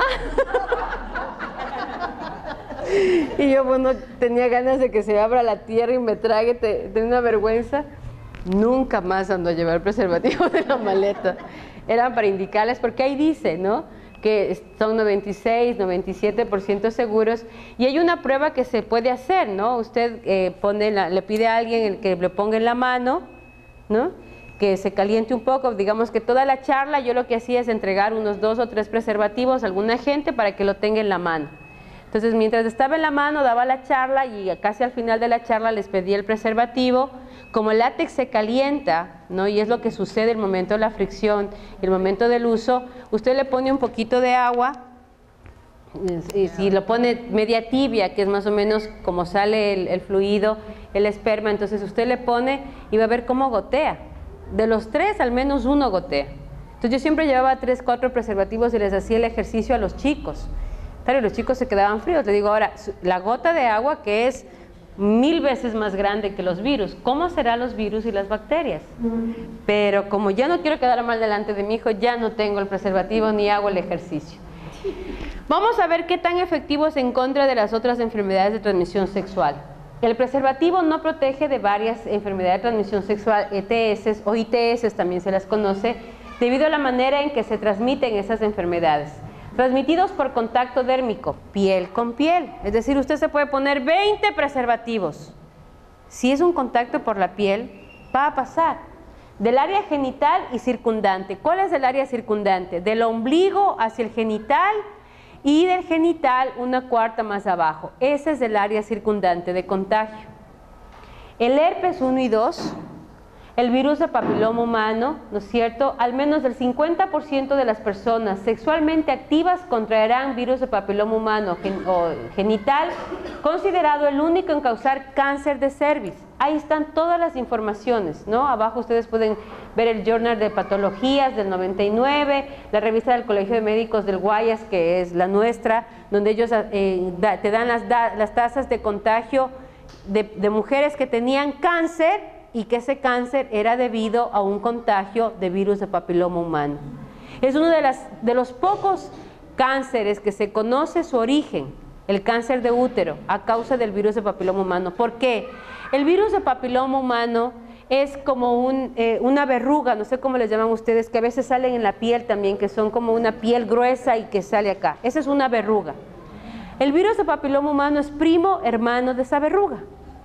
Y yo, bueno, tenía ganas de que se abra la tierra y me trague, de una vergüenza. Nunca más ando a llevar preservativos de la maleta. Eran para indicarles, porque ahí dice, ¿no?, que son 96, 97% seguros, y hay una prueba que se puede hacer, ¿no? Usted le pide a alguien que le ponga en la mano, ¿no?, que se caliente un poco, digamos que toda la charla yo lo que hacía es entregar unos 2 o 3 preservativos a alguna gente para que lo tenga en la mano. Entonces, mientras estaba en la mano, daba la charla, y casi al final de la charla les pedía el preservativo. Como el látex se calienta, ¿no?, y es lo que sucede el momento de la fricción y el momento del uso, usted le pone un poquito de agua, y si lo pone media tibia, que es más o menos como sale el fluido, el esperma, entonces usted le pone y va a ver cómo gotea. De los 3, al menos 1 gotea. Entonces yo siempre llevaba 3, 4 preservativos y les hacía el ejercicio a los chicos. Claro, y los chicos se quedaban fríos. Le digo, ahora, la gota de agua, que es 1000 veces más grande que los virus, ¿cómo serán los virus y las bacterias? Pero como ya no quiero quedar mal delante de mi hijo, ya no tengo el preservativo ni hago el ejercicio. Vamos a ver qué tan efectivo es en contra de las otras enfermedades de transmisión sexual. El preservativo no protege de varias enfermedades de transmisión sexual, ETS o ITS también se las conoce, debido a la manera en que se transmiten esas enfermedades. Transmitidos por contacto dérmico, piel con piel. Es decir, usted se puede poner 20 preservativos. Si es un contacto por la piel, va a pasar. Del área genital y circundante. ¿Cuál es el área circundante? Del ombligo hacia el genital y del genital 1/4 más abajo. Ese es el área circundante de contagio. el herpes 1 y 2, el virus de papiloma humano, ¿no es cierto? Al menos el 50% de las personas sexualmente activas contraerán virus de papiloma humano o genital, considerado el único en causar cáncer de cervix. Ahí están todas las informaciones, ¿no? Abajo ustedes pueden ver el Journal de Patologías del 99, la revista del Colegio de Médicos del Guayas, que es la nuestra, donde ellos te dan las tasas de contagio de mujeres que tenían cáncer y que ese cáncer era debido a un contagio de virus de papiloma humano. Es uno de los pocos cánceres que se conoce su origen, el cáncer de útero, a causa del virus de papiloma humano. ¿Por qué? El virus de papiloma humano es como una verruga, no sé cómo les llaman ustedes, que a veces salen en la piel también, que son como una piel gruesa y que sale acá. Esa es una verruga. El virus de papiloma humano es primo hermano de esa verruga.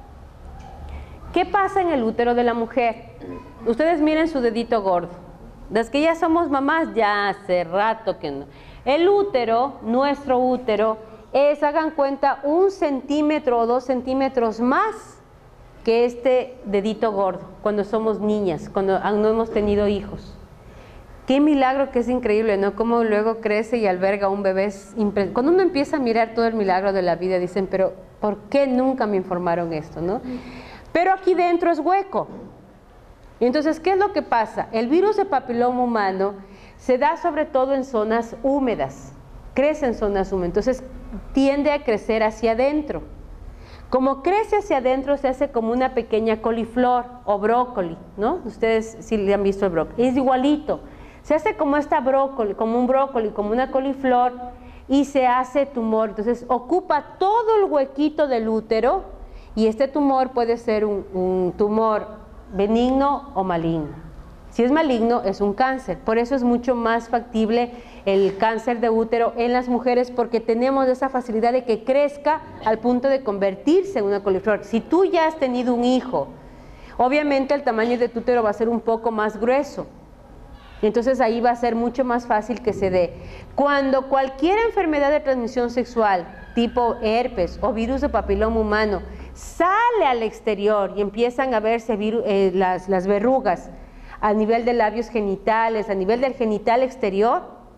¿Qué pasa en el útero de la mujer? Ustedes miren su dedito gordo. Desde que ya somos mamás, ya hace rato que no. El útero, nuestro útero, es, hagan cuenta, 1 centímetro o 2 centímetros más que este dedito gordo, cuando somos niñas, cuando no hemos tenido hijos. Qué milagro, que es increíble, ¿no? Cómo luego crece y alberga un bebé. Cuando uno empieza a mirar todo el milagro de la vida, dicen, pero ¿por qué nunca me informaron esto, no? Pero aquí dentro es hueco. Y entonces, ¿qué es lo que pasa? El virus de papiloma humano se da sobre todo en zonas húmedas, crece en zonas húmedas, entonces tiende a crecer hacia adentro. Como crece hacia adentro, se hace como una pequeña coliflor o brócoli, ¿no? Ustedes sí le han visto el brócoli, es igualito. Se hace como como un brócoli, como una coliflor, y se hace tumor. Entonces ocupa todo el huequito del útero. Y este tumor puede ser un tumor benigno o maligno. Si es maligno, es un cáncer. Por eso es mucho más factible el cáncer de útero en las mujeres, porque tenemos esa facilidad de que crezca al punto de convertirse en una coliflor. Si tú ya has tenido un hijo, obviamente el tamaño de tu útero va a ser un poco más grueso. Entonces ahí va a ser mucho más fácil que se dé. Cuando cualquier enfermedad de transmisión sexual, tipo herpes o virus de papiloma humano, sale al exterior y empiezan a verse las verrugas a nivel de labios genitales, a nivel del genital exterior,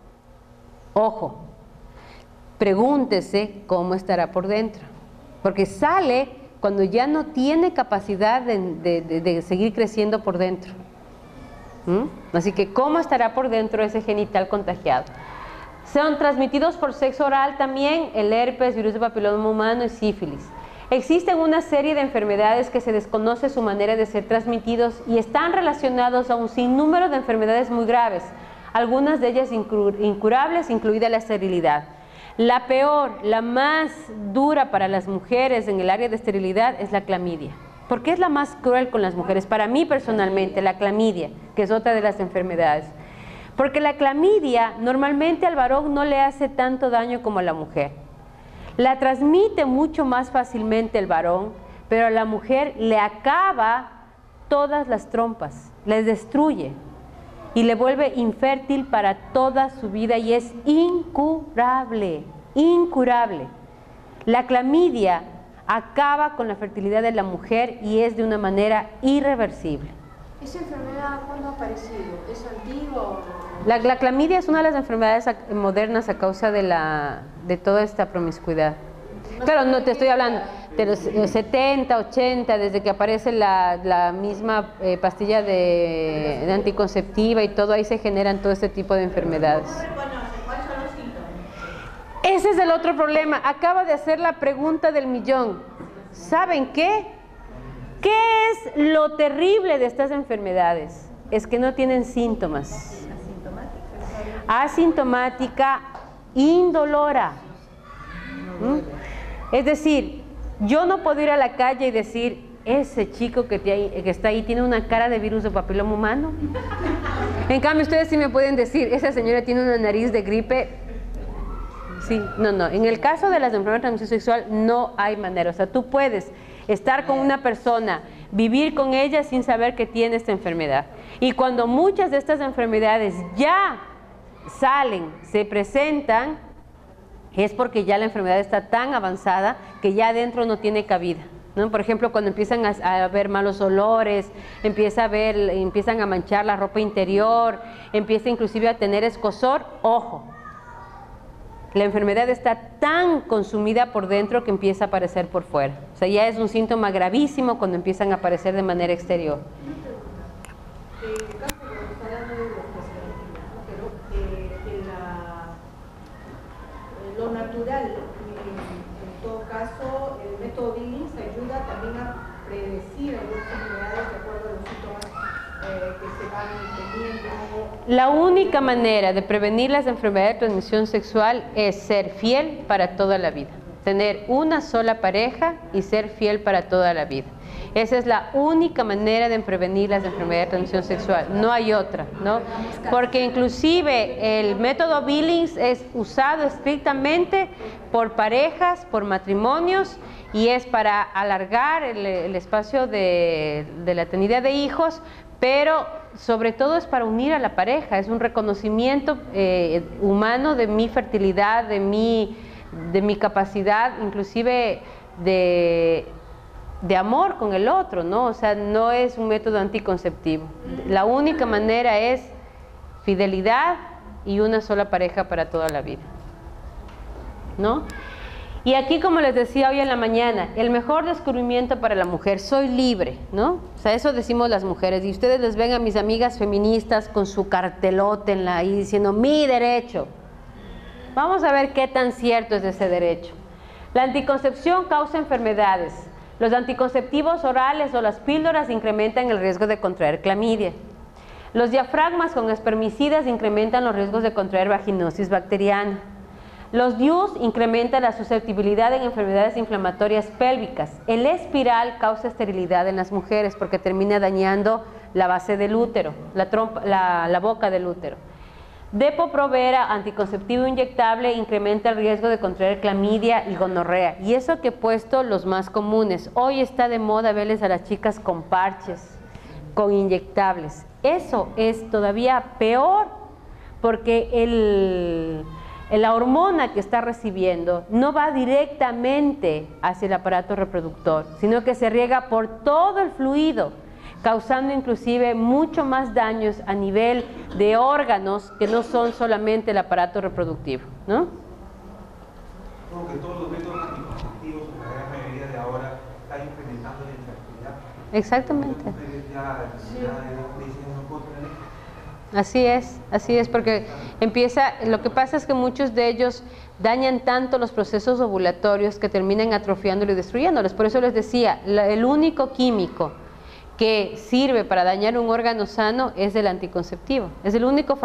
ojo, pregúntese cómo estará por dentro, porque sale cuando ya no tiene capacidad de seguir creciendo por dentro. Así que ¿cómo estará por dentro ese genital contagiado? Son transmitidos por sexo oral también el herpes, virus de papiloma humano y sífilis. Existen una serie de enfermedades que se desconoce su manera de ser transmitidos y están relacionados a un sinnúmero de enfermedades muy graves, algunas de ellas incurables, incluida la esterilidad. La peor, la más dura para las mujeres en el área de esterilidad es la clamidia. ¿Por qué es la más cruel con las mujeres? Para mí personalmente, la clamidia, que es otra de las enfermedades. Porque la clamidia normalmente al varón no le hace tanto daño como a la mujer. La transmite mucho más fácilmente el varón, pero a la mujer le acaba todas las trompas, les destruye y le vuelve infértil para toda su vida y es incurable, incurable. La clamidia acaba con la fertilidad de la mujer y es de una manera irreversible. ¿Esa enfermedad cuándo ha aparecido? ¿Es antigua? La clamidia es una de las enfermedades modernas a causa de toda esta promiscuidad. Claro, no te estoy hablando de los 70, 80, desde que aparece la misma pastilla de anticonceptiva y todo, ahí se generan todo este tipo de enfermedades. ¿Cuáles son los síntomas? Ese es el otro problema. Acaba de hacer la pregunta del millón. ¿Saben qué? ¿Qué es lo terrible de estas enfermedades? Es que no tienen síntomas. Asintomática, indolora. Es decir, yo no puedo ir a la calle y decir, ese chico que está ahí tiene una cara de virus de papiloma humano. En cambio, ustedes sí me pueden decir, esa señora tiene una nariz de gripe. Sí, no. En el caso de las enfermedades de transmisión sexual no hay manera. O sea, tú puedes estar con una persona, vivir con ella sin saber que tiene esta enfermedad. Y cuando muchas de estas enfermedades ya salen, se presentan, es porque ya la enfermedad está tan avanzada que ya adentro no tiene cabida. ¿no? Por ejemplo, cuando empiezan a haber malos olores, empiezan a manchar la ropa interior, empieza inclusive a tener escozor, ojo, la enfermedad está tan consumida por dentro que empieza a aparecer por fuera. O sea, ya es un síntoma gravísimo cuando empiezan a aparecer de manera exterior. Lo natural, en todo caso, el método Billings ayuda también a predecir algunas enfermedades de acuerdo a los síntomas que se van teniendo. La única manera de prevenir las enfermedades de transmisión sexual es ser fiel para toda la vida. Tener una sola pareja y ser fiel para toda la vida. Esa es la única manera de prevenir las enfermedades de transmisión sexual. No hay otra, ¿no? Porque inclusive el método Billings es usado estrictamente por parejas, por matrimonios, y es para alargar el espacio de la tenencia de hijos, pero sobre todo es para unir a la pareja. Es un reconocimiento humano de mi fertilidad, de mi capacidad, inclusive de amor con el otro, ¿no? O sea, no es un método anticonceptivo. La única manera es fidelidad y una sola pareja para toda la vida, ¿no? Y aquí, como les decía hoy en la mañana, el mejor descubrimiento para la mujer, soy libre, ¿no? O sea, eso decimos las mujeres, y ustedes les ven a mis amigas feministas con su cartelote ahí diciendo, mi derecho. Vamos a ver qué tan cierto es ese derecho. La anticoncepción causa enfermedades. Los anticonceptivos orales o las píldoras incrementan el riesgo de contraer clamidia. Los diafragmas con espermicidas incrementan los riesgos de contraer vaginosis bacteriana. Los DIUs incrementan la susceptibilidad en enfermedades inflamatorias pélvicas. El espiral causa esterilidad en las mujeres porque termina dañando la base del útero, la boca del útero. Depo-Provera, anticonceptivo inyectable, incrementa el riesgo de contraer clamidia y gonorrea. Y eso que he puesto los más comunes. Hoy está de moda verles a las chicas con parches, con inyectables. Eso es todavía peor porque la hormona que está recibiendo no va directamente hacia el aparato reproductor, sino que se riega por todo el fluido, causando inclusive mucho más daños a nivel de órganos que no son solamente el aparato reproductivo, ¿no? Como que todos los métodos anticonceptivos, en la gran mayoría de ahora, están incrementando la infertilidad. Exactamente. Así es, porque lo que pasa es que muchos de ellos dañan tanto los procesos ovulatorios que terminan atrofiándolos y destruyéndolos. Por eso les decía, el único químico que sirve para dañar un órgano sano es el anticonceptivo. Es el único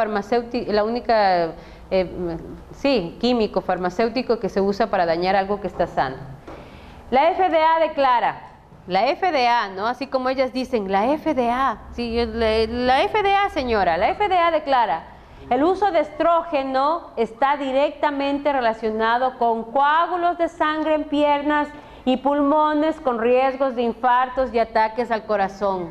químico farmacéutico que se usa para dañar algo que está sano. La FDA declara, ¿no? Así como ellas dicen, la FDA, sí, la FDA, señora, la FDA declara, el uso de estrógeno está directamente relacionado con coágulos de sangre en piernas y pulmones con riesgos de infartos y ataques al corazón.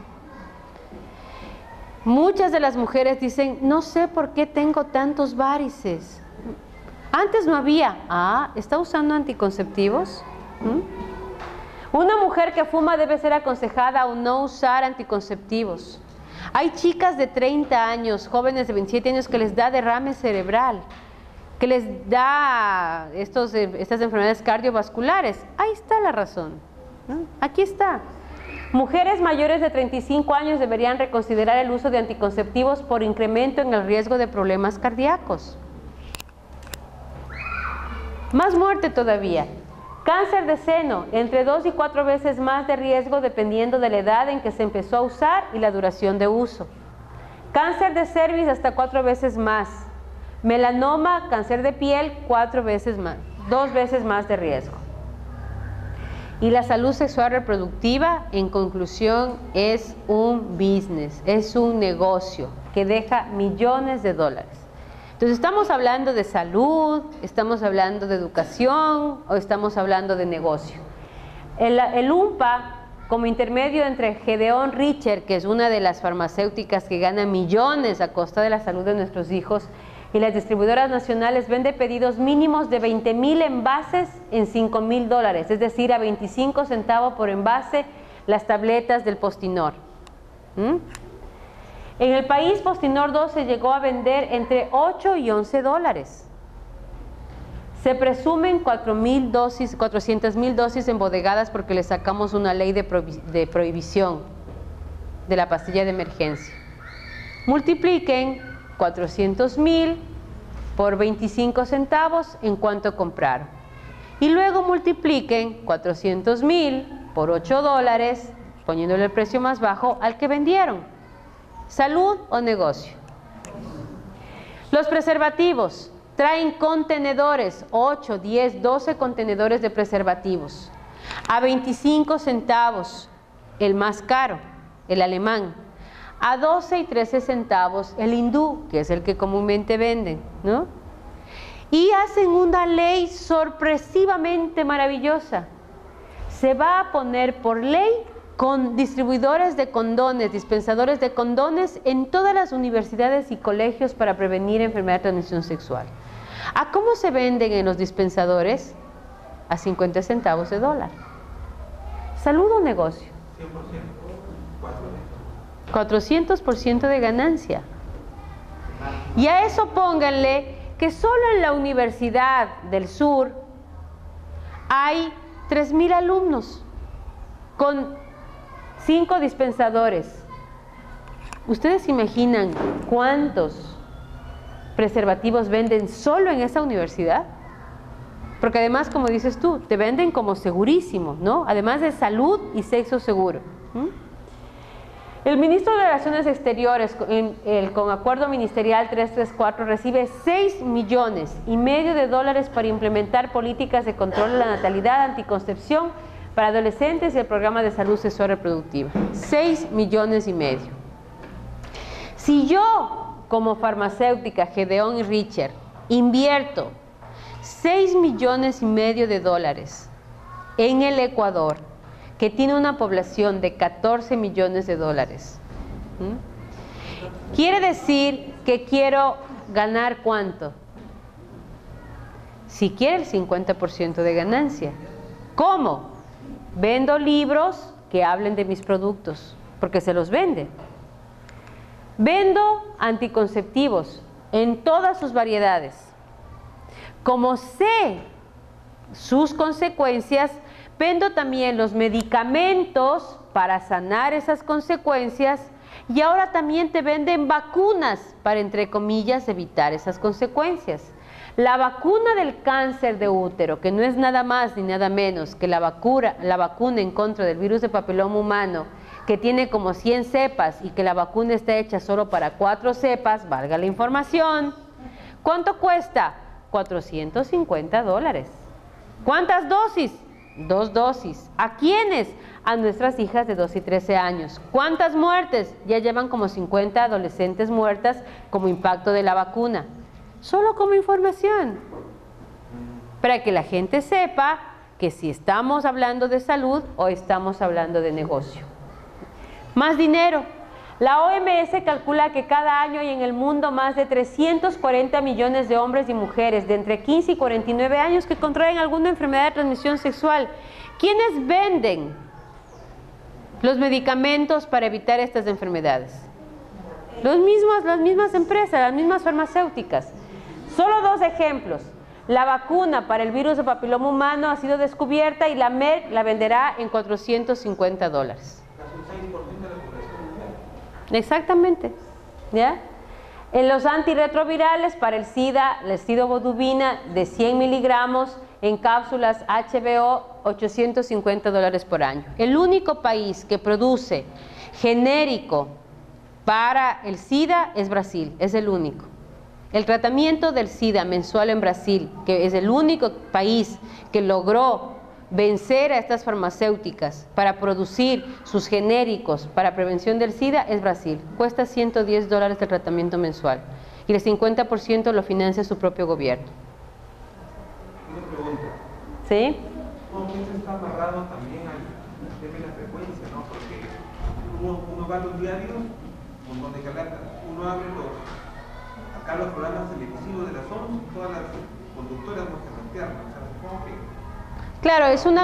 Muchas de las mujeres dicen, no sé por qué tengo tantos várices. Antes no había. ¿Está usando anticonceptivos? Una mujer que fuma debe ser aconsejada a no usar anticonceptivos. Hay chicas de 30 años, jóvenes de 27 años que les da derrame cerebral, que les da estas enfermedades cardiovasculares. Ahí está la razón, ¿no? Aquí está. Mujeres mayores de 35 años deberían reconsiderar el uso de anticonceptivos por incremento en el riesgo de problemas cardíacos. Más muerte todavía. Cáncer de seno, entre 2 y 4 veces más de riesgo dependiendo de la edad en que se empezó a usar y la duración de uso. Cáncer de cervix hasta 4 veces más. Melanoma, cáncer de piel, 4 veces más, 2 veces más de riesgo. Y la salud sexual reproductiva, en conclusión, es un business, es un negocio que deja millones de dólares. Entonces, ¿estamos hablando de salud, estamos hablando de educación o estamos hablando de negocio? El UNPA, como intermedio entre Gedeon Richter, que es una de las farmacéuticas que gana millones a costa de la salud de nuestros hijos, y las distribuidoras nacionales vende pedidos mínimos de 20,000 envases en $5,000, es decir, a 25 centavos por envase las tabletas del Postinor. En el país, Postinor 2 se llegó a vender entre 8 y 11 dólares. Se presumen 400,000 dosis embodegadas porque le sacamos una ley de prohibición de la pastilla de emergencia. Multipliquen 400,000 por 25 centavos en cuanto compraron. Y luego multipliquen 400,000 por 8 dólares, poniéndole el precio más bajo al que vendieron. ¿Salud o negocio? Los preservativos traen contenedores, 8, 10, 12 contenedores de preservativos. A 25 centavos, el más caro, el alemán. A 12 y 13 centavos el hindú, que es el que comúnmente venden, ¿no? Y hacen una ley sorpresivamente maravillosa. Se va a poner por ley con distribuidores de condones, dispensadores de condones en todas las universidades y colegios para prevenir enfermedad de transmisión sexual. ¿A cómo se venden en los dispensadores? A 50 centavos de dólar. ¿Salud o negocio? 400% de ganancia. Y a eso pónganle que solo en la Universidad del Sur hay 3,000 alumnos con 5 dispensadores. ¿Ustedes se imaginan cuántos preservativos venden solo en esa universidad? Porque además, como dices tú, te venden como segurísimo, ¿no? Además de salud y sexo seguro. El ministro de Relaciones Exteriores, con acuerdo ministerial 334, recibe $6,5 millones de dólares para implementar políticas de control de la natalidad, anticoncepción para adolescentes y el programa de salud sexual reproductiva. $6,5 millones. Si yo, como farmacéutica, Gedeón y Richard, invierto $6,5 millones de dólares en el Ecuador, que tiene una población de 14 millones de dólares. Quiere decir que quiero ganar ¿cuánto? Si quiere el 50% de ganancia. ¿Cómo? Vendo libros que hablen de mis productos, porque se los vende. Vendo anticonceptivos en todas sus variedades. Como sé sus consecuencias, vendo también los medicamentos para sanar esas consecuencias y ahora también te venden vacunas para, entre comillas, evitar esas consecuencias. La vacuna del cáncer de útero, que no es nada más ni nada menos que la vacuna en contra del virus de papiloma humano, que tiene como 100 cepas y que la vacuna está hecha solo para 4 cepas, valga la información. ¿Cuánto cuesta? $450. ¿Cuántas dosis? 2 dosis. ¿A quiénes? A nuestras hijas de 2 y 13 años. ¿Cuántas muertes? Ya llevan como 50 adolescentes muertas como impacto de la vacuna. Solo como información. Para que la gente sepa que si estamos hablando de salud o estamos hablando de negocio. Más dinero. La OMS calcula que cada año hay en el mundo más de 340 millones de hombres y mujeres de entre 15 y 49 años que contraen alguna enfermedad de transmisión sexual. ¿Quiénes venden los medicamentos para evitar estas enfermedades? Las mismas empresas, las mismas farmacéuticas. Solo 2 ejemplos. La vacuna para el virus de papiloma humano ha sido descubierta y la Merck la venderá en $450. Exactamente, ¿ya? En los antirretrovirales para el SIDA, la cidobudubina de 100 miligramos en cápsulas HBO, $850 por año. El único país que produce genérico para el SIDA es Brasil, es el único. El tratamiento del SIDA mensual en Brasil, que es el único país que logró vencer a estas farmacéuticas para producir sus genéricos para prevención del SIDA, es Brasil. Cuesta $110 el tratamiento mensual y el 50% lo financia su propio gobierno. Una pregunta. ¿Sí? No, esto está amarrado también al tema de la frecuencia, ¿no? Porque uno va a los diarios, un montón de calatas, uno abre acá los programas televisivos de las 11, todas las conductoras muestran las piernas, o sea, supongo que... Claro,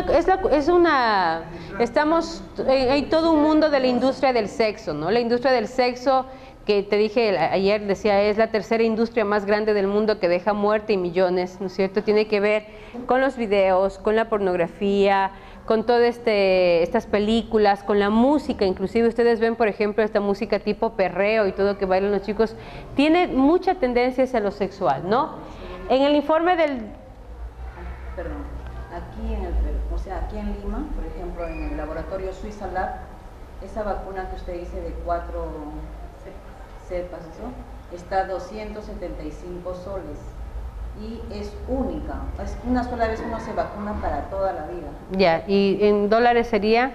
estamos, hay todo un mundo de la industria del sexo, ¿no? La industria del sexo, que te dije ayer, decía, es la tercera industria más grande del mundo que deja muerte y millones, ¿no es cierto? Tiene que ver con los videos, con la pornografía, con todas estas películas, con la música, inclusive ustedes ven, por ejemplo, esta música tipo perreo y todo que bailan los chicos, tiene mucha tendencia hacia lo sexual, ¿no? En el informe del... Perdón, aquí en Lima, por ejemplo, en el laboratorio Suiza Lab, esa vacuna que usted dice de 4 cepas, ¿no? Está a 275 soles. Y es única, es una sola vez uno se vacuna para toda la vida. Ya, y en dólares sería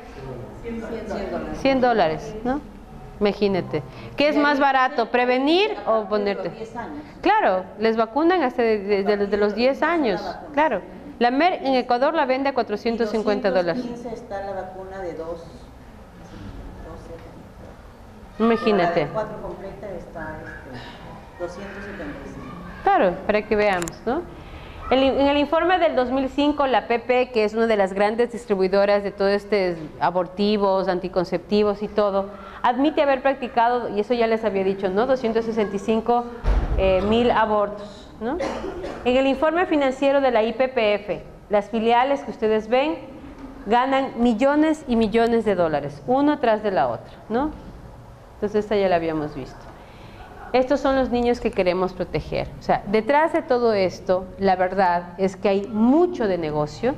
$100. $100, ¿no? Imagínate. ¿Qué es más barato, prevenir o ponerte? 10 años. Claro, les vacunan hasta desde los 10 años, claro. La Merck en Ecuador la vende a $450. $215 está la vacuna de 2 Imagínate. La de 4 completa está 275. Claro, para que veamos, ¿no? En el informe del 2005, la PP, que es una de las grandes distribuidoras de todos estos abortivos, anticonceptivos y todo, admite haber practicado, y eso ya les había dicho, ¿no? 265,000 abortos, ¿no? En el informe financiero de la IPPF, las filiales que ustedes ven ganan millones y millones de dólares, uno tras de la otra, ¿no? Entonces esta ya la habíamos visto. Estos son los niños que queremos proteger. O sea, detrás de todo esto, la verdad es que hay mucho de negocio,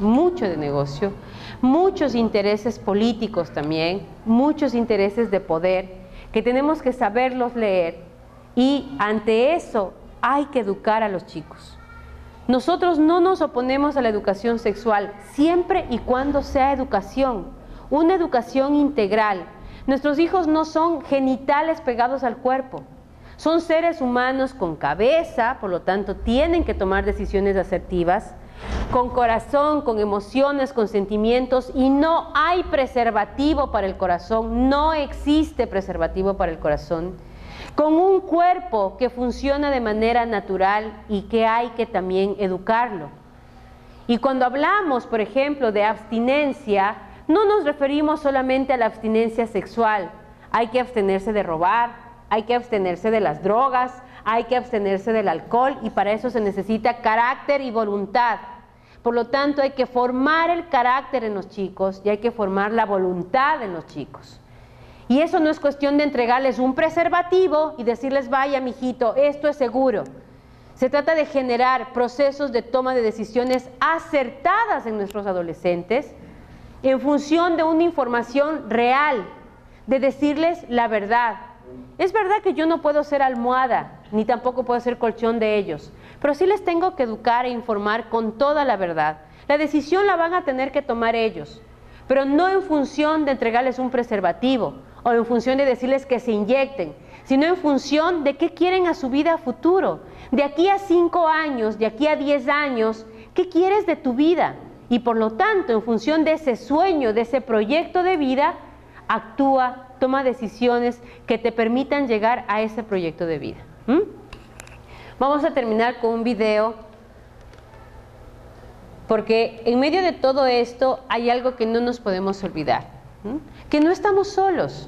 muchos intereses políticos también, muchos intereses de poder, que tenemos que saberlos leer, y ante eso hay que educar a los chicos. Nosotros no nos oponemos a la educación sexual, siempre y cuando sea educación, una educación integral. Nuestros hijos no son genitales pegados al cuerpo. Son seres humanos con cabeza, por lo tanto tienen que tomar decisiones asertivas, con corazón, con emociones, con sentimientos, y no hay preservativo para el corazón, no existe preservativo para el corazón, con un cuerpo que funciona de manera natural y que hay que también educarlo. Y cuando hablamos, por ejemplo, de abstinencia, no nos referimos solamente a la abstinencia sexual, hay que abstenerse de robar, hay que abstenerse de las drogas, hay que abstenerse del alcohol, y para eso se necesita carácter y voluntad. Por lo tanto, hay que formar el carácter en los chicos y hay que formar la voluntad en los chicos. Y eso no es cuestión de entregarles un preservativo y decirles, vaya mijito, esto es seguro. Se trata de generar procesos de toma de decisiones acertadas en nuestros adolescentes en función de una información real, de decirles la verdad. Es verdad que yo no puedo ser almohada, ni tampoco puedo ser colchón de ellos, pero sí les tengo que educar e informar con toda la verdad. La decisión la van a tener que tomar ellos, pero no en función de entregarles un preservativo o en función de decirles que se inyecten, sino en función de qué quieren a su vida a futuro. De aquí a 5 años, de aquí a 10 años, ¿qué quieres de tu vida? Y por lo tanto, en función de ese sueño, de ese proyecto de vida, actúa, toma decisiones que te permitan llegar a ese proyecto de vida. Vamos a terminar con un video, porque en medio de todo esto hay algo que no nos podemos olvidar, que no estamos solos,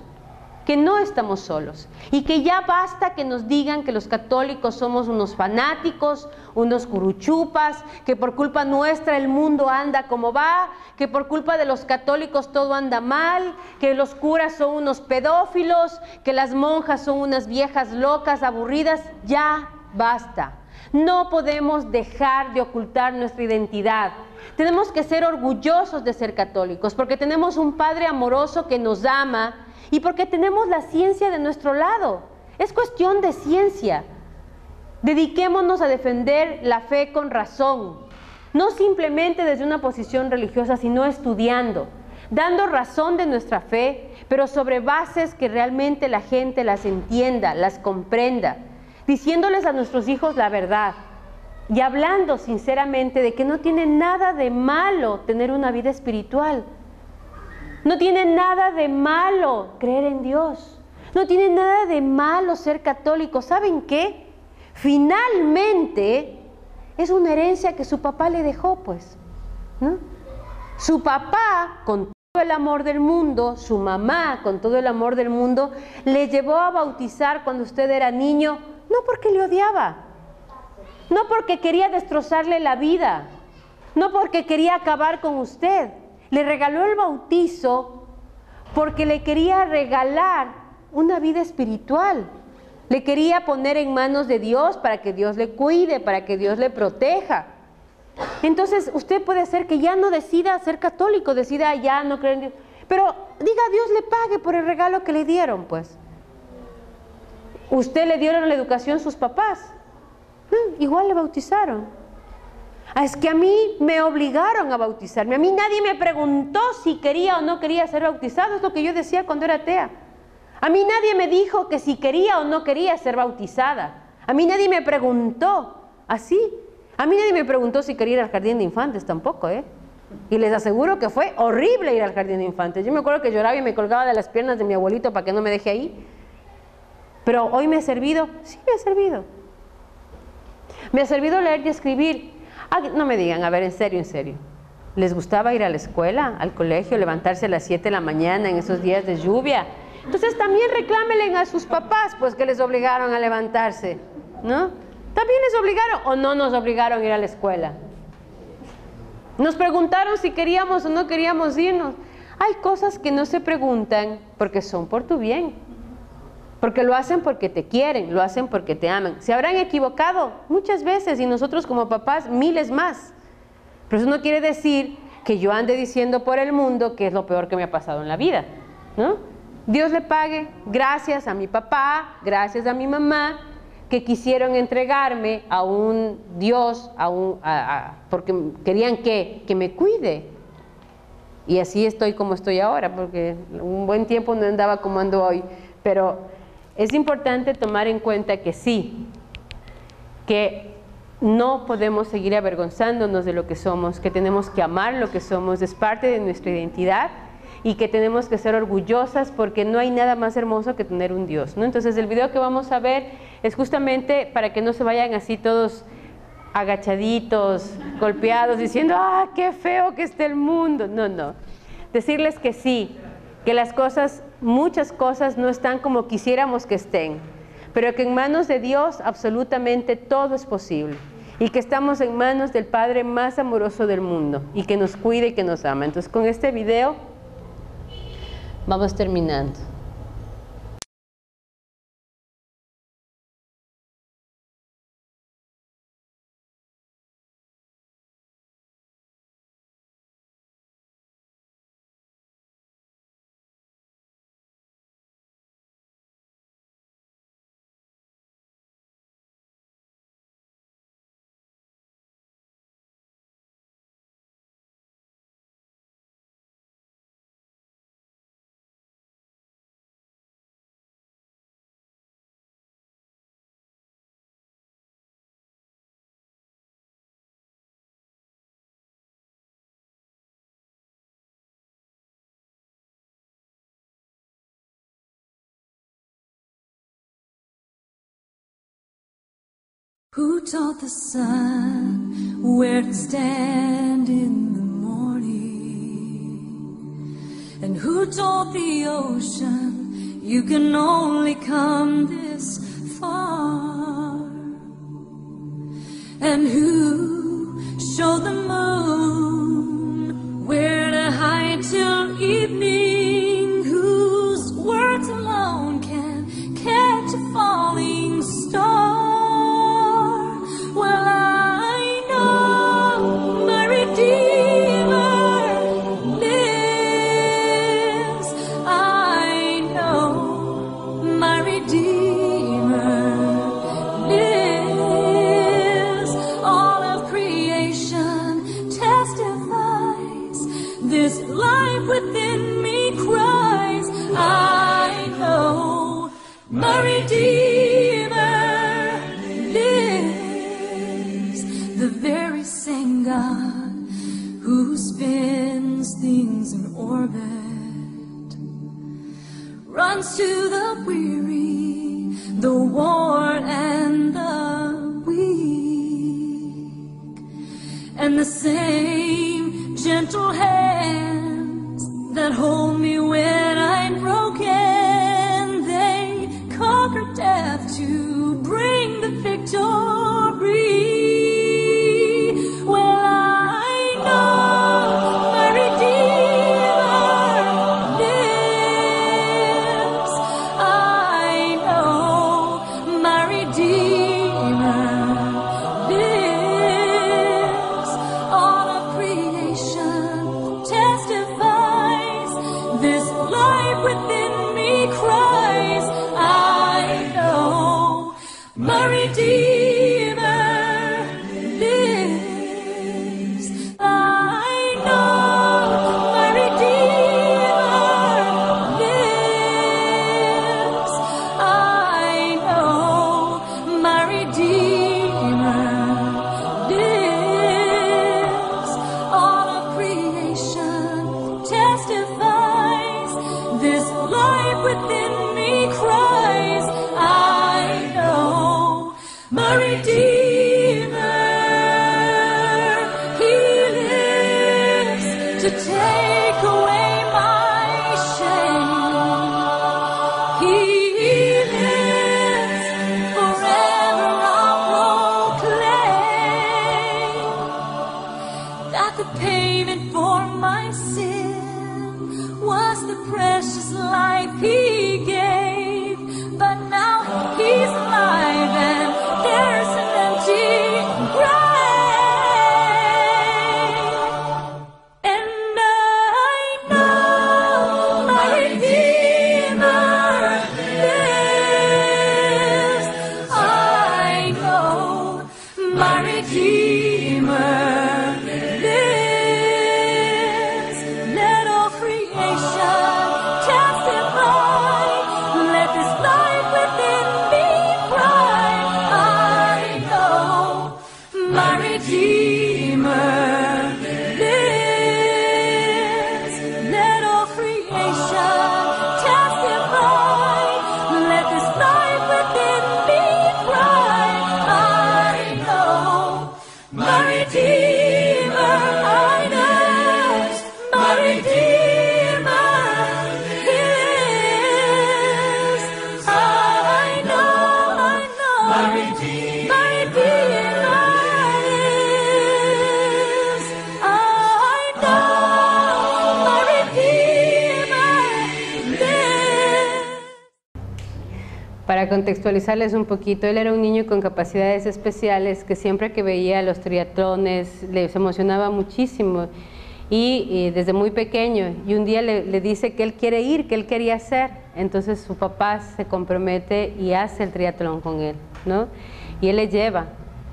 y que ya basta que nos digan que los católicos somos unos fanáticos, unos curuchupas, que por culpa nuestra el mundo anda como va, que por culpa de los católicos todo anda mal, que los curas son unos pedófilos, que las monjas son unas viejas locas, aburridas. Ya basta. No podemos dejar de ocultar nuestra identidad. Tenemos que ser orgullosos de ser católicos, porque tenemos un Padre amoroso que nos ama y porque tenemos la ciencia de nuestro lado. Es cuestión de ciencia. Dediquémonos a defender la fe con razón, no simplemente desde una posición religiosa, sino estudiando, dando razón de nuestra fe, pero sobre bases que realmente la gente las entienda, las comprenda, diciéndoles a nuestros hijos la verdad y hablando sinceramente de que no tiene nada de malo tener una vida espiritual. No tiene nada de malo creer en Dios. No tiene nada de malo ser católico. ¿Saben qué? Finalmente, es una herencia que su papá le dejó, pues, ¿no? Su papá, con todo el amor del mundo, su mamá, con todo el amor del mundo, le llevó a bautizar cuando usted era niño, no porque le odiaba, no porque quería destrozarle la vida, no porque quería acabar con usted. Le regaló el bautizo porque le quería regalar una vida espiritual. Le quería poner en manos de Dios para que Dios le cuide, para que Dios le proteja. Entonces usted puede ser que ya no decida ser católico, decida ya no creer en Dios, pero diga Dios le pague por el regalo que le dieron, pues. Usted le dieron la educación sus papás, igual le bautizaron. Es que a mí me obligaron a bautizarme, a mí nadie me preguntó si quería o no quería ser bautizado, es lo que yo decía cuando era atea. A mí nadie me dijo que si quería o no quería ser bautizada, a mí nadie me preguntó así. A mí nadie me preguntó si quería ir al jardín de infantes tampoco, Y les aseguro que fue horrible ir al jardín de infantes. Yo me acuerdo que lloraba y me colgaba de las piernas de mi abuelito para que no me deje ahí. Pero hoy me ha servido, sí me ha servido. Me ha servido leer y escribir. No me digan, a ver, en serio. ¿Les gustaba ir a la escuela, al colegio, levantarse a las 7 de la mañana en esos días de lluvia? Entonces también reclámenle a sus papás, pues que les obligaron a levantarse, ¿no? ¿También les obligaron o no nos obligaron a ir a la escuela? Nos preguntaron si queríamos o no queríamos irnos. Hay cosas que no se preguntan porque son por tu bien. Porque lo hacen porque te quieren, lo hacen porque te aman. Se habrán equivocado muchas veces y nosotros como papás miles más. Pero eso no quiere decir que yo ande diciendo por el mundo que es lo peor que me ha pasado en la vida, ¿no? Dios le pague, gracias a mi papá, gracias a mi mamá, que quisieron entregarme a un Dios, porque querían que me cuide. Y así estoy como estoy ahora, porque un buen tiempo no andaba como ando hoy. Pero es importante tomar en cuenta que sí, que no podemos seguir avergonzándonos de lo que somos, que tenemos que amar lo que somos, es parte de nuestra identidad, y que tenemos que ser orgullosas porque no hay nada más hermoso que tener un Dios, ¿no? Entonces el video que vamos a ver es justamente para que no se vayan así todos agachaditos, golpeados, diciendo, ¡ah, qué feo que esté el mundo! No. Decirles que sí, que las cosas, muchas cosas no están como quisiéramos que estén, pero que en manos de Dios absolutamente todo es posible. Y que estamos en manos del Padre más amoroso del mundo y que nos cuida y que nos ama. Entonces con este video vamos terminando. Who taught the sun where to stand in the morning? And who told the ocean you can only come this far? And who showed the moon where to hide till evening? Whose words alone can catch a falling star? Well, I know my Redeemer lives. I know my Redeemer lives. All of creation testifies. This life within me cries. I know my Redeemer lives. The very same God who spins things in orbit runs to the weary, the worn, and the that hold me when I'm broken. They conquer death to bring the victory. Well, I know my Redeemer lives. I know my Redeemer lives. All of creation testifies. This life within me cries. I know my Redeemer lives. I know my Redeemer lives. I know my Redeemer lives. All of creation testifies. This life within me cries. I know my Redeemer. He lives to take away my shame. He lives forever. I'll proclaim that the payment for my sin was the precious life He gave. But now He's alive and there's an empty grave. And I know my Redeemer lives. I know my Redeemer lives. Let all creation testify. Let this life within me cry. I know my Redeemer lives. Let all creation testify. Let this life within me cry. I know my Redeemer. I know my Redeemer lives. I know my Redeemer lives. I know my Redeemer lives. Para contextualizarles un poquito, él era un niño con capacidades especiales que siempre que veía los triatlones les emocionaba muchísimo y desde muy pequeño, y un día le dice que él quiere ir, que él quería hacer, entonces su papá se compromete y hace el triatlón con él, ¿no? Y él le lleva.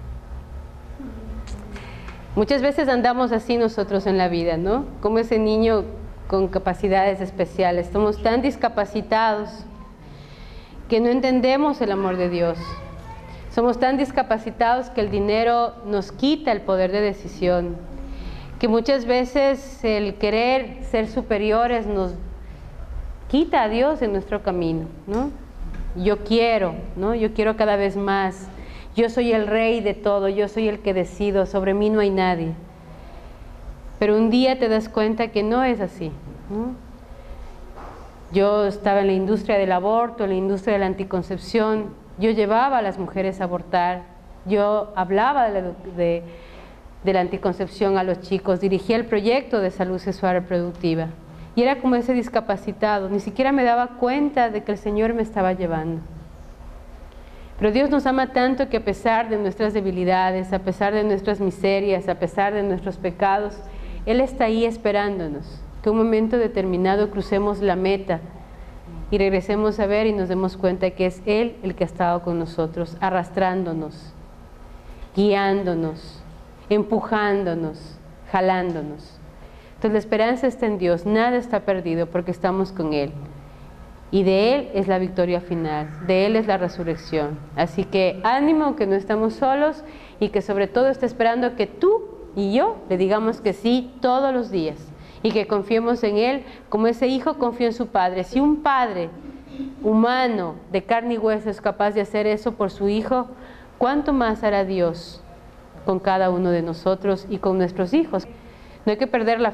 Muchas veces andamos así nosotros en la vida, ¿no? Como ese niño con capacidades especiales, estamos tan discapacitados que no entendemos el amor de Dios. Somos tan discapacitados que el dinero nos quita el poder de decisión, que muchas veces el querer ser superiores nos quita a Dios en nuestro camino, ¿no? Yo quiero, ¿no? Yo quiero cada vez más. Yo soy el rey de todo, yo soy el que decido, sobre mí no hay nadie. Pero un día te das cuenta que no es así, ¿no? Yo estaba en la industria del aborto, en la industria de la anticoncepción, yo llevaba a las mujeres a abortar, yo hablaba de la anticoncepción a los chicos, dirigía el proyecto de salud sexual reproductiva. Y era como ese discapacitado, ni siquiera me daba cuenta de que el Señor me estaba llevando. Pero Dios nos ama tanto que a pesar de nuestras debilidades, a pesar de nuestras miserias, a pesar de nuestros pecados, Él está ahí esperándonos, que un momento determinado crucemos la meta y regresemos a ver y nos demos cuenta que es Él el que ha estado con nosotros, arrastrándonos, guiándonos, empujándonos, jalándonos. Entonces la esperanza está en Dios, nada está perdido porque estamos con Él. Y de Él es la victoria final, de Él es la resurrección. Así que ánimo, que no estamos solos y que sobre todo está esperando que tú y yo le digamos que sí todos los días y que confiemos en Él como ese hijo confió en su padre. Si un padre humano de carne y hueso es capaz de hacer eso por su hijo, ¿cuánto más hará Dios con cada uno de nosotros y con nuestros hijos? No hay que perder la fe.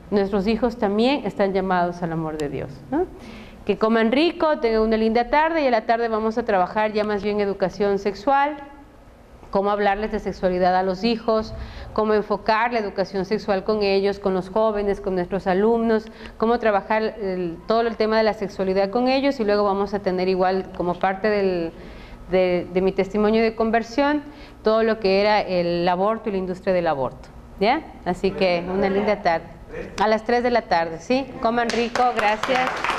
nuestros hijos también están llamados al amor de Dios, ¿no? Que coman rico, tengan una linda tarde, y a la tarde vamos a trabajar ya más bien educación sexual, cómo hablarles de sexualidad a los hijos, cómo enfocar la educación sexual con ellos, con los jóvenes, con nuestros alumnos, cómo trabajar todo el tema de la sexualidad con ellos, y luego vamos a tener igual como parte de mi testimonio de conversión, todo lo que era el aborto y la industria del aborto, ¿ya? Así que una linda tarde. A las 3 de la tarde, ¿sí? Coman rico, gracias.